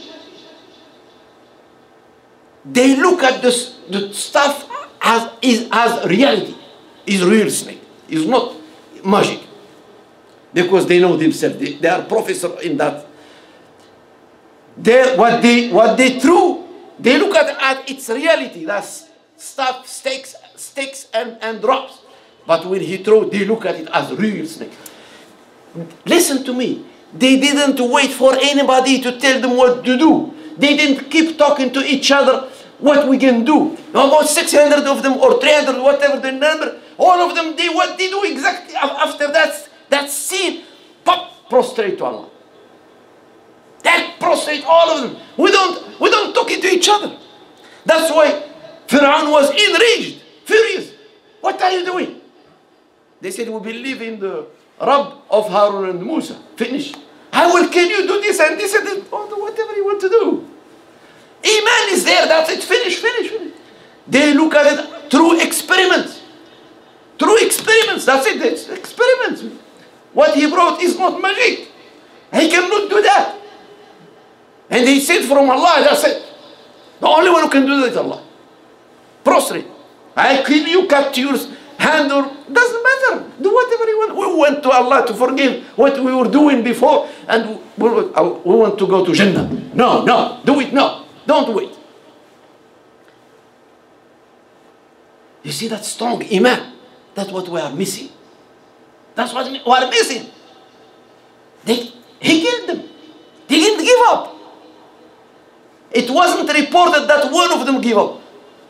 they look at the stuff as reality. Is real snake. Is not magic. Because they know themselves. They are professors in that. What they threw, they look at its reality. That's stuff, sticks and drops. But when he threw, they look at it as real snake. Listen to me. They didn't wait for anybody to tell them what to do. They didn't keep talking to each other what we can do. About 600 of them or 300, whatever the number, all of them, what they do exactly after that scene, pop, prostrate to Allah. They prostrate all of them. We don't talk to each other. That's why Fir'aun was enraged, furious. What are you doing? They said, we believe in the Rabb of Harun and Musa. Finish. I will kill you, do this and this and this. Oh, whatever you want to do. Iman is there, that's it, finish. They look at it through experiments. Through experiments, that's it, it's experiments. What he brought is not magic. He cannot do that. And he said from Allah, that's it. The only one who can do that is Allah. Prostrate. I kill you, cut your hand, or doesn't matter. Do whatever you want. We went to Allah to forgive what we were doing before, and we want to go to Jannah. No, do it now. Don't wait. You see that strong iman? That's what we are missing. That's what we are missing. He killed them. They didn't give up. It wasn't reported that one of them gave up.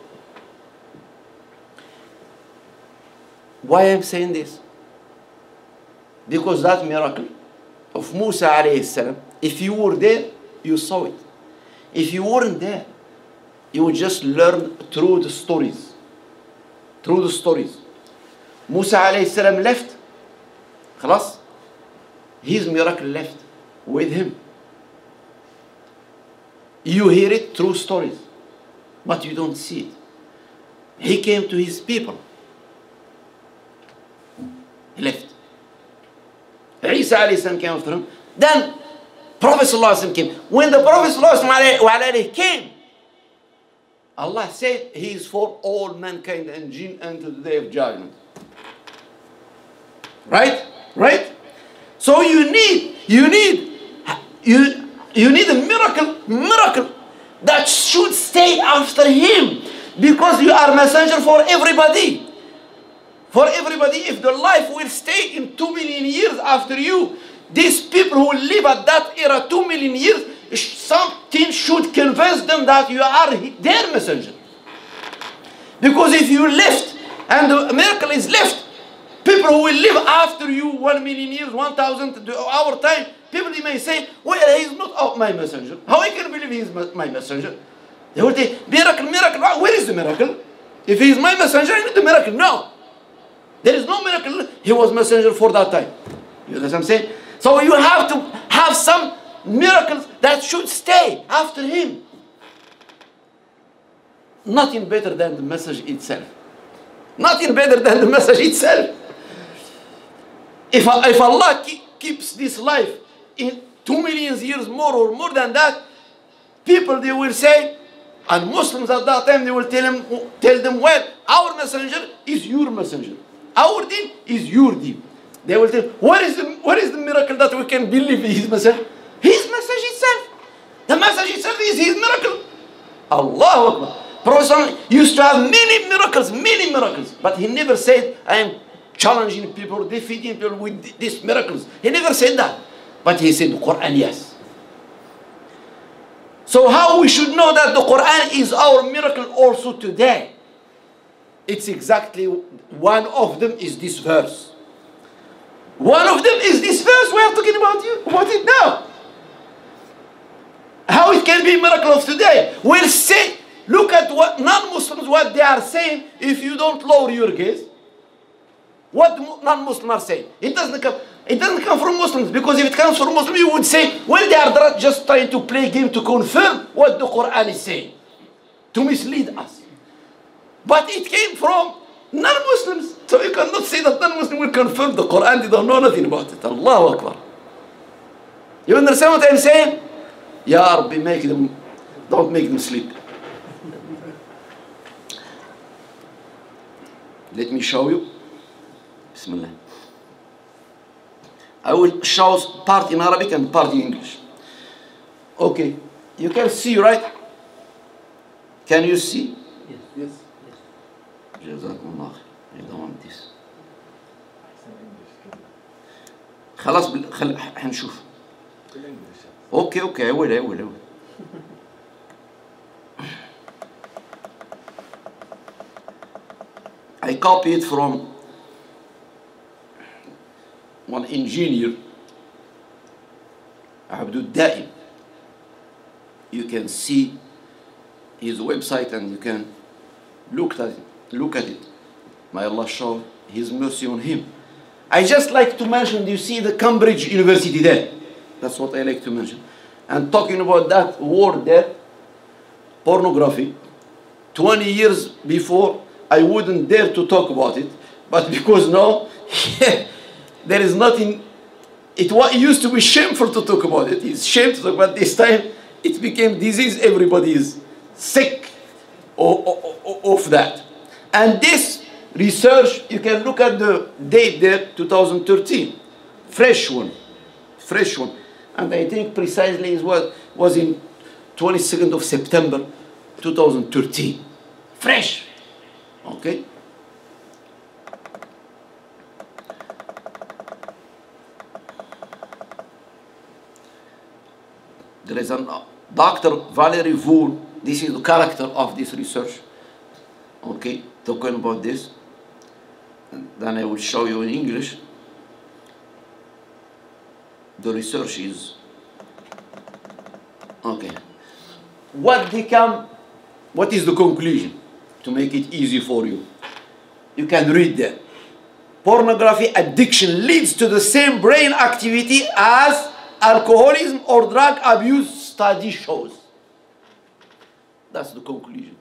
Why I'm saying this? Because that miracle of Musa alayhi salam, if you were there, you saw it. If you weren't there, you would just learn through the stories. Through the stories. Musa alayhi salam left. خلاص? His miracle left with him. You hear it through stories, but you don't see it. He came to his people. He left. Isa alayhi salam came after him. Then Prophet sallallahu alaihi wasallam came. When the Prophet sallallahu alaihi wasallam came, Allah said he is for all mankind and jinn until the day of judgment. Right? So you need a miracle that should stay after him, because you are messenger for everybody. for everybody, if their life will stay in 2 million years after you, these people who live at that era 2 million years, something should convince them that you are their messenger. Because if you left and the miracle is left, people who will live after you 1 million years, 1,000 our time, people they may say, well, he is not my messenger. How I can believe he is my messenger? They will say, miracle, miracle. Where is the miracle? If he is my messenger, I need the miracle. No. There is no miracle. He was messenger for that time. You know what I'm saying? So you have to have some miracles that should stay after him. Nothing better than the message itself. Nothing better than the message itself. If Allah keeps this life in 2 million years more or more than that, people they will say, and Muslims at that time they will tell them, well, our messenger is your messenger. Our deen is your deen. They will tell, what is the miracle that we can believe in his message? His message itself. The message itself is his miracle. Allahu Akbar. Prophet used to have many miracles, but he never said, I am challenging people, defeating people with these miracles. He never said that. But he said the Quran, yes. So how we should know that the Quran is our miracle also today? It's exactly one of them is this verse. One of them is this verse we are talking about it now. How it can be a miracle of today? We'll say, look at what non-Muslims, what they are saying if you don't lower your gaze. What non-Muslims are saying. It doesn't come from Muslims, because if it comes from Muslims, you would say, well, they are just trying to play a game to confirm what the Quran is saying, to mislead us. But it came from non-Muslims. So you cannot say that non-Muslims will confirm the Quran. They don't know nothing about it. Allahu Akbar. You understand what I'm saying? Ya Rabbi, don't make them sleep. Let me show you. Bismillah. I will show part in Arabic and part in English. Okay. You can see, right? Can you see? Yes. جزاكم الله خير. I don't want this. خلاص حنشوف. Okay, I will. I copy it from one engineer, Abdul Daim. You can see his website and you can look at it. May Allah show His mercy on him. I just like to mention, you see the Cambridge University there. That's what I like to mention. And talking about that word there, pornography, 20 years before, I wouldn't dare to talk about it. But because now, there is nothing, it used to be shameful to talk about it. It's shameful to talk about it. This time, it became disease. Everybody is sick of that. And this research, you can look at the date there, 2013. Fresh one. And I think precisely is what was in 22nd of September 2013. Fresh. Okay? There is a Dr. Valerie Vool. This is the character of this research. Okay, talking about this. And then I will show you in English. The research is okay. What is the conclusion? To make it easy for you, you can read that. Pornography addiction leads to the same brain activity as alcoholism or drug abuse, study shows. That's the conclusion.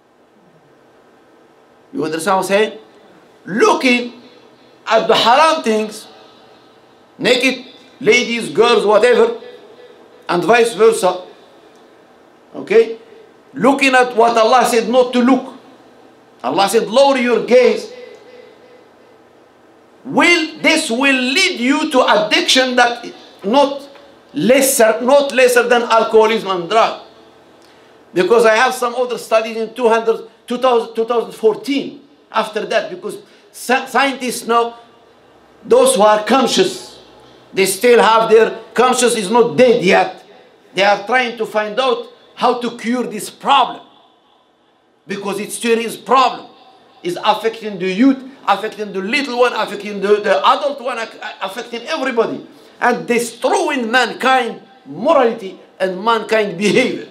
You understand what I'm saying? Looking at the haram things, naked ladies, girls, whatever, and vice versa. Okay? Looking at what Allah said not to look. Allah said, lower your gaze. This will lead you to addiction that not lesser than alcoholism and drug. Because I have some other studies in 2014 after that, because Scientists know those who are conscious, they still have their conscious is not dead yet. They are trying to find out how to cure this problem, because it's serious problem. It's affecting the youth, affecting the little one, affecting the adult one, affecting everybody, and destroying mankind morality and mankind behavior.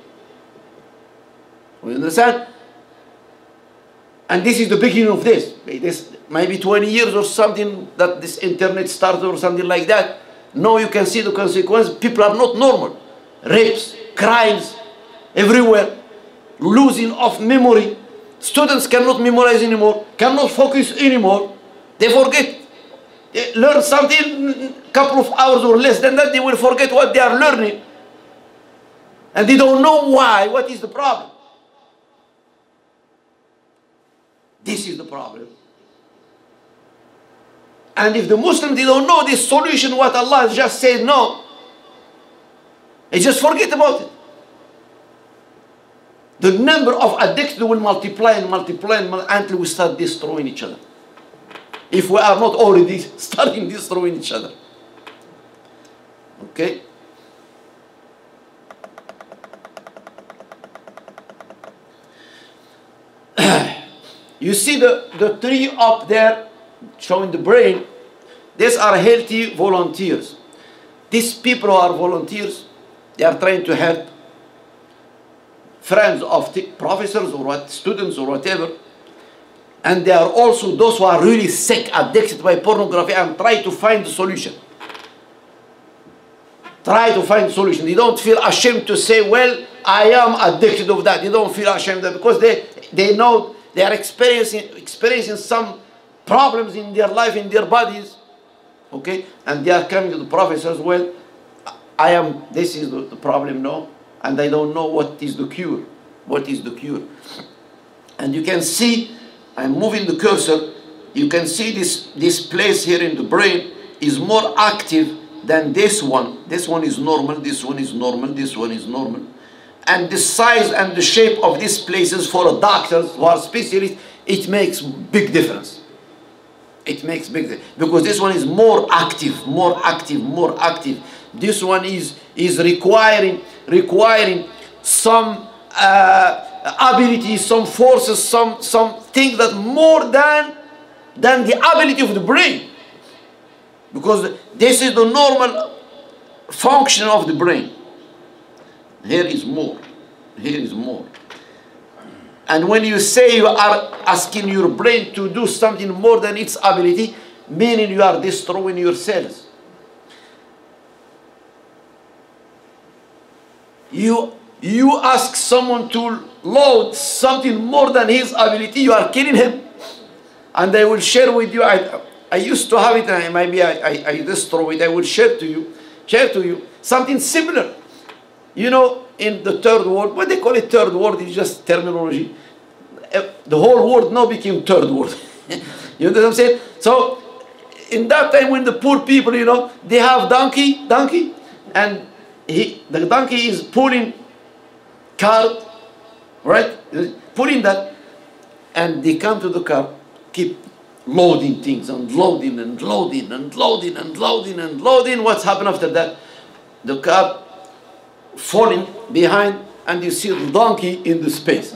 You understand? And this is the beginning of this. This maybe 20 years or something that this internet started or something like that. Now you can see the consequences. People are not normal. Rapes, crimes, everywhere. Losing of memory. Students cannot memorize anymore, cannot focus anymore. They forget. They learn something, couple of hours or less than that, they will forget what they are learning. And they don't know why. What is the problem? This is the problem. And if the Muslims, they don't know this solution, what Allah has just said, no, they just forget about it. The number of addicted will multiply and multiply until we start destroying each other. If we are not already starting destroying each other. Okay? You see the tree up there showing the brain. These are healthy volunteers. These people who are volunteers, they are trying to help friends of professors or students or whatever. And they are also those who are really sick, addicted by pornography, and try to find the solution. Try to find the solution. They don't feel ashamed to say, well, I am addicted of that. They don't feel ashamed of that, because they know they are experiencing some problems in their life, in their bodies. Okay? And they are coming to the professors, well, this is the problem now, and I don't know what is the cure. What is the cure? And you can see, I'm moving the cursor, you can see this place here in the brain is more active than this one. This one is normal, this one is normal, this one is normal. And the size and the shape of these places for doctors who are specialists, it makes big difference. It makes big difference. Because this one is more active, more active, more active. This one is requiring some ability, some forces, some things that more than the ability of the brain. Because this is the normal function of the brain. Here is more. Here is more. And when you say you are asking your brain to do something more than its ability, meaning you are destroying your cells. You ask someone to load something more than his ability, you are killing him. And I will share with you, I used to have it, and maybe I destroy it, I will share to you something similar. You know, in the third world, what they call it third world is just terminology. The whole world now became third world. You know what I'm saying? So, in that time when the poor people, you know, they have donkey, and the donkey is pulling cart, right? Pulling that, and they come to the car, keep loading things and loading and loading and loading and loading and loading. What's happened after that? The car falling behind, and you see the donkey in the space.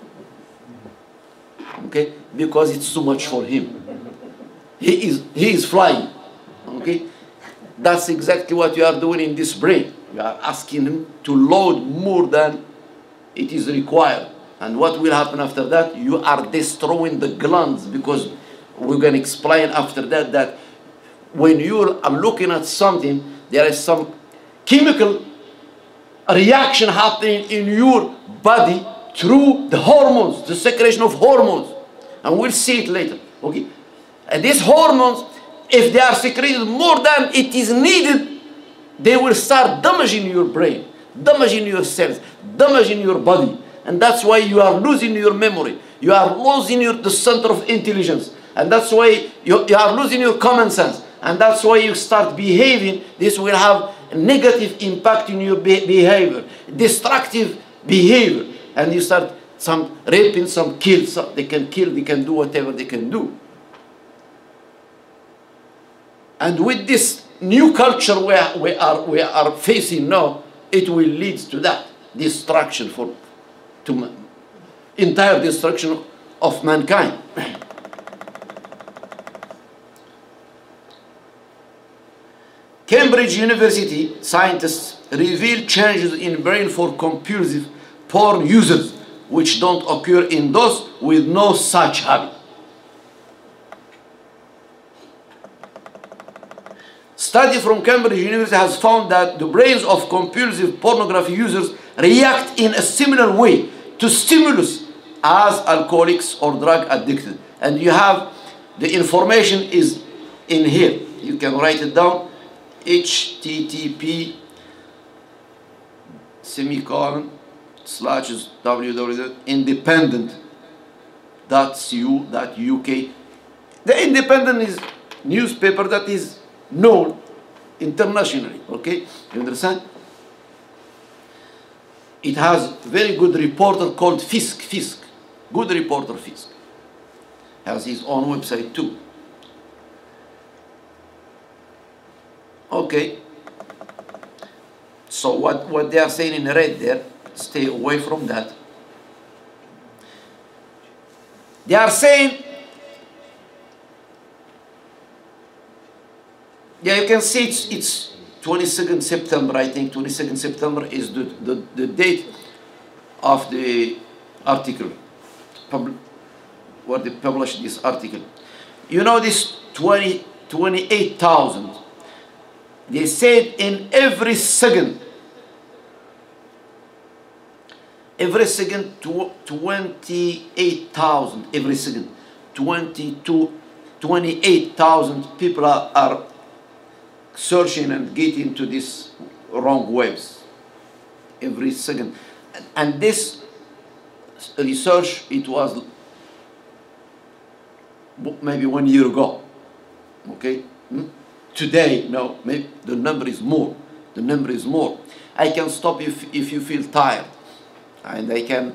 Okay? Because it's too much for him. He is flying. Okay? That's exactly what you are doing in this brain. You are asking him to load more than it is required. And what will happen after that? You are destroying the glands, because we're going to explain after that when you are looking at something, there is some chemical reaction happening in your body through the hormones, the secretion of hormones. And we'll see it later. Okay? And these hormones, if they are secreted more than it is needed, they will start damaging your brain, damaging your cells, damaging your body. And that's why you are losing your memory. You are losing the center of intelligence. And that's why you are losing your common sense. And that's why you start behaving. This will have a negative impact in your behavior, destructive behavior. And you start some raping, some kill. They can kill, they can do whatever they can do. And with this new culture we are facing now, it will lead to that destruction, entire destruction of mankind. Cambridge University scientists reveal changes in brain for compulsive porn users, which don't occur in those with no such habit. Study from Cambridge University has found that the brains of compulsive pornography users react in a similar way to stimulus as alcoholics or drug addicted. And you have, the information is in here. You can write it down. http://www.independent.co.uk. The Independent is newspaper that is known internationally, okay? You understand? It has very good reporter called Fisk. Good reporter Fisk. Has his own website too. Okay. So what they are saying in red there, stay away from that. They are saying, yeah, you can see it's 22nd September, I think 22nd September is the date of the article, where they published this article. You know, this 28,000, they said in every second 28,000, every second, 28,000 people are searching and getting to these wrong webs every second. And this research, it was maybe 1 year ago, okay? Today, no, maybe the number is more. The number is more. I can stop if you feel tired, and we can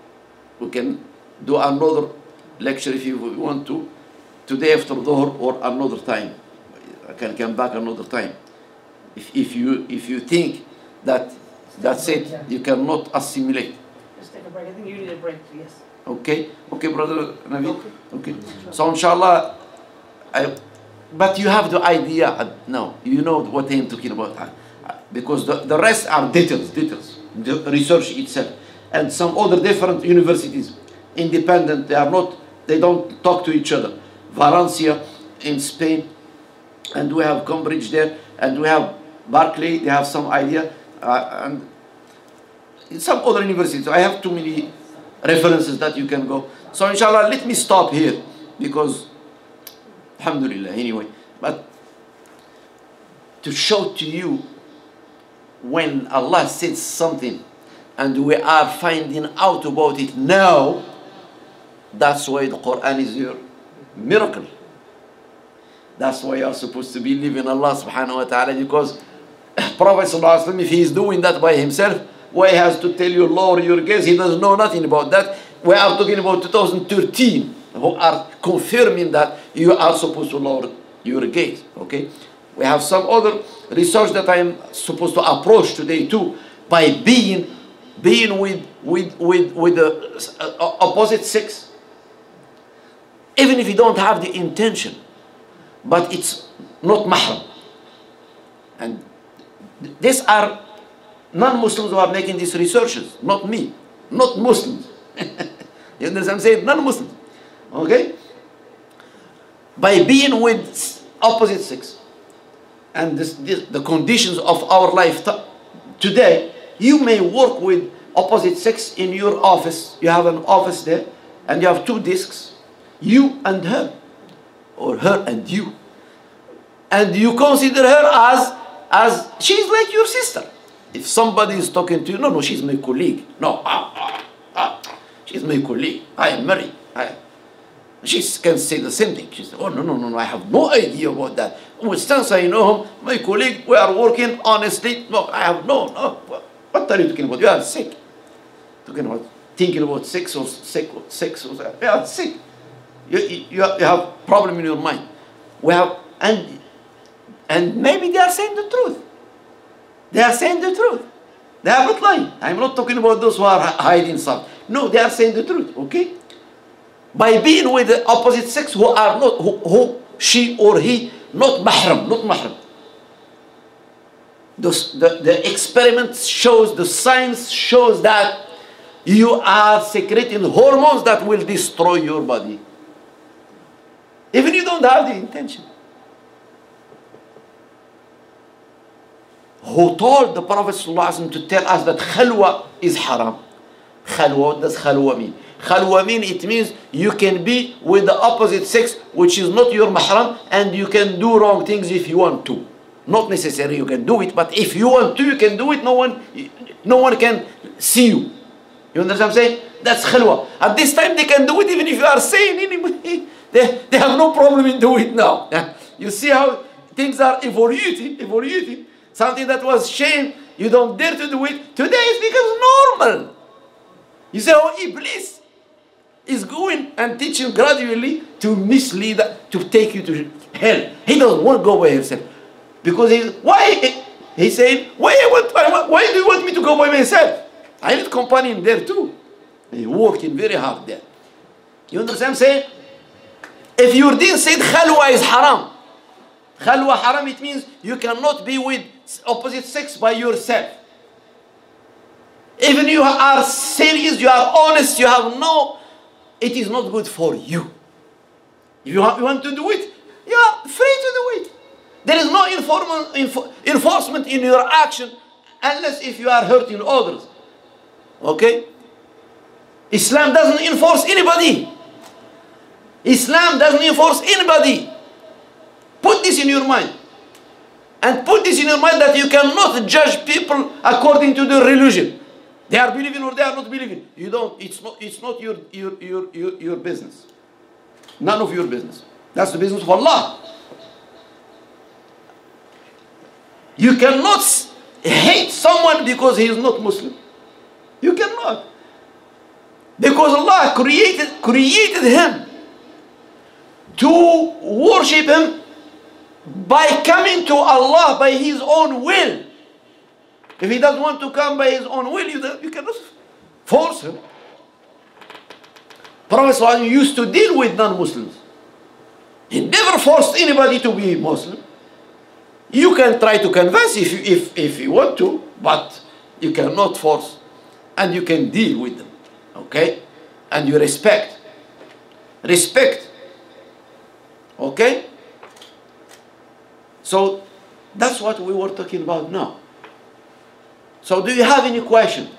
do another lecture if you want to, today after Dhuhr or another time. I can come back another time. If you think that that's it, you cannot assimilate. Just take a break. I think you need a break, yes. Okay, brother Navid. Okay. So inshallah, but you have the idea now. You know what I'm talking about, because the rest are details, the research itself, and some other different universities, independent. They don't talk to each other. Valencia in Spain, and we have Cambridge there, and we have Berkeley. They have some idea, and in some other universities. I have too many references that you can go. So inshallah, let me stop here, because alhamdulillah, anyway. But to show to you, when Allah says something and we are finding out about it now, that's why the Quran is your miracle. That's why you are supposed to believe in Allah subhanahu wa ta'ala, because Prophet sallallahu alaihi wasallam, if he is doing that by himself, why he has to tell you lower your gaze? He doesn't know nothing about that. We are talking about 2013, who are confirming that you are supposed to lower your gaze. Okay, we have some other research that I am supposed to approach today too, by being with the opposite sex, even if you don't have the intention, but it's not mahram. And these are non-Muslims who are making these researches, not me, not Muslims. You understand? I'm saying non-Muslims. Okay? By being with opposite sex and the conditions of our life today, you may work with opposite sex in your office. You have an office there, and you have two desks, you and her, or her and you, and you consider her as she's like your sister. If somebody is talking to you, no, she's my colleague. No, she's my colleague. I am married. She can say the same thing. She said, oh, no, I have no idea about that. Since I know him, my colleague, we are working honestly. No, I have no. What are you talking about? You are sick. Thinking about sex or sex or you are sick. You have problem in your mind. And And maybe they are saying the truth. They are saying the truth. They are not lying. I'm not talking about those who are hiding something. No, they are saying the truth, okay? By being with the opposite sex who are not, who she or he, not mahram, not mahram. The experiment shows, the science shows that you are secreting hormones that will destroy your body. Even you don't have the intention. Who told the Prophet ﷺ to tell us that khalwa is haram? Khalwa, what does khalwa mean? Khalwa it means you can be with the opposite sex which is not your mahram, and you can do wrong things if you want to. Not necessarily you can do it, but if you want to, you can do it. No one can see you. You understand what I'm saying? That's khalwa. At this time they can do it even if you are saying anybody. They have no problem in doing it now. You see how things are evoluting. Something that was shame, you don't dare to do it. Today it becomes normal. You say, oh, Iblis is going and teaching gradually to mislead, to take you to hell. He doesn't want to go by himself. Because he said, why do you want me to go by myself? I need companion there too. He working very hard there. You understand what I'm saying? If your deen said khalwa is haram, khalwa haram, it means you cannot be with opposite sex by yourself. Even you are serious, you are honest, you have it is not good for you. If you want to do it, you are free to do it. There is no enforcement in your action unless if you are hurting others. Okay? Islam doesn't enforce anybody. Islam doesn't enforce anybody. Put this in your mind. And put this in your mind that you cannot judge people according to their religion. They are believing or they are not believing. You don't. It's not your business. None of your business. That's the business of Allah. You cannot hate someone because he is not Muslim. You cannot. Because Allah created him to worship him by coming to Allah by his own will. If he doesn't want to come by his own will, you cannot force him. Prophet ﷺ used to deal with non-Muslims. He never forced anybody to be Muslim. You can try to convince if you want to, but you cannot force. And you can deal with them. Okay? And you respect. Respect. Okay? So, that's what we were talking about now. So, do you have any question?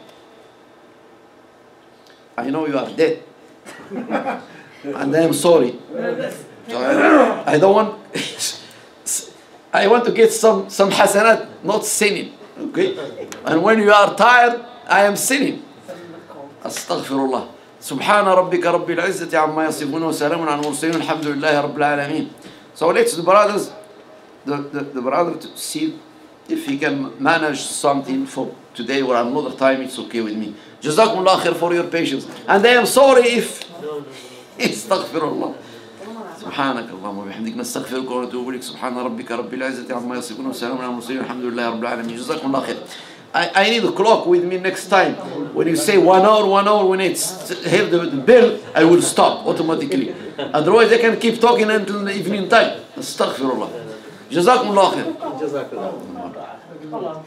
I know you are dead. And I am sorry. So I don't want... I want to get some hasanat, not sinning. Okay? And when you are tired, I am sinning. Astaghfirullah. سبحان ربك رب العزة عما يصفون وسلام على المرسلين الحمد لله رب العالمين. So let's the brothers, the brother to see if he can manage something for today or another time. It's okay with me. جزاكم الله خير for your patience. And I am sorry if استغفر سبحانك اللهم وبحمدك نستغفرك ونتوب إليك سبحان ربك رب العزة عما يصفون وسلام على المرسلين الحمد لله رب العالمين. جزاكم الله خير. I need a clock with me next time. When you say 1 hour, when it's hear the bell, I will stop automatically. Otherwise, I can keep talking until the evening time. Astaghfirullah. جزاكم الله خير. جزاك الله.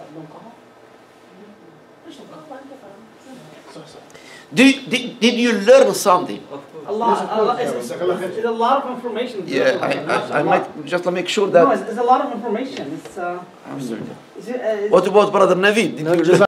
Did you learn something? It's a lot of information. Yeah, I might just to make sure that. No, it's a lot of information. It's what about Brother Naveed? Did you learn?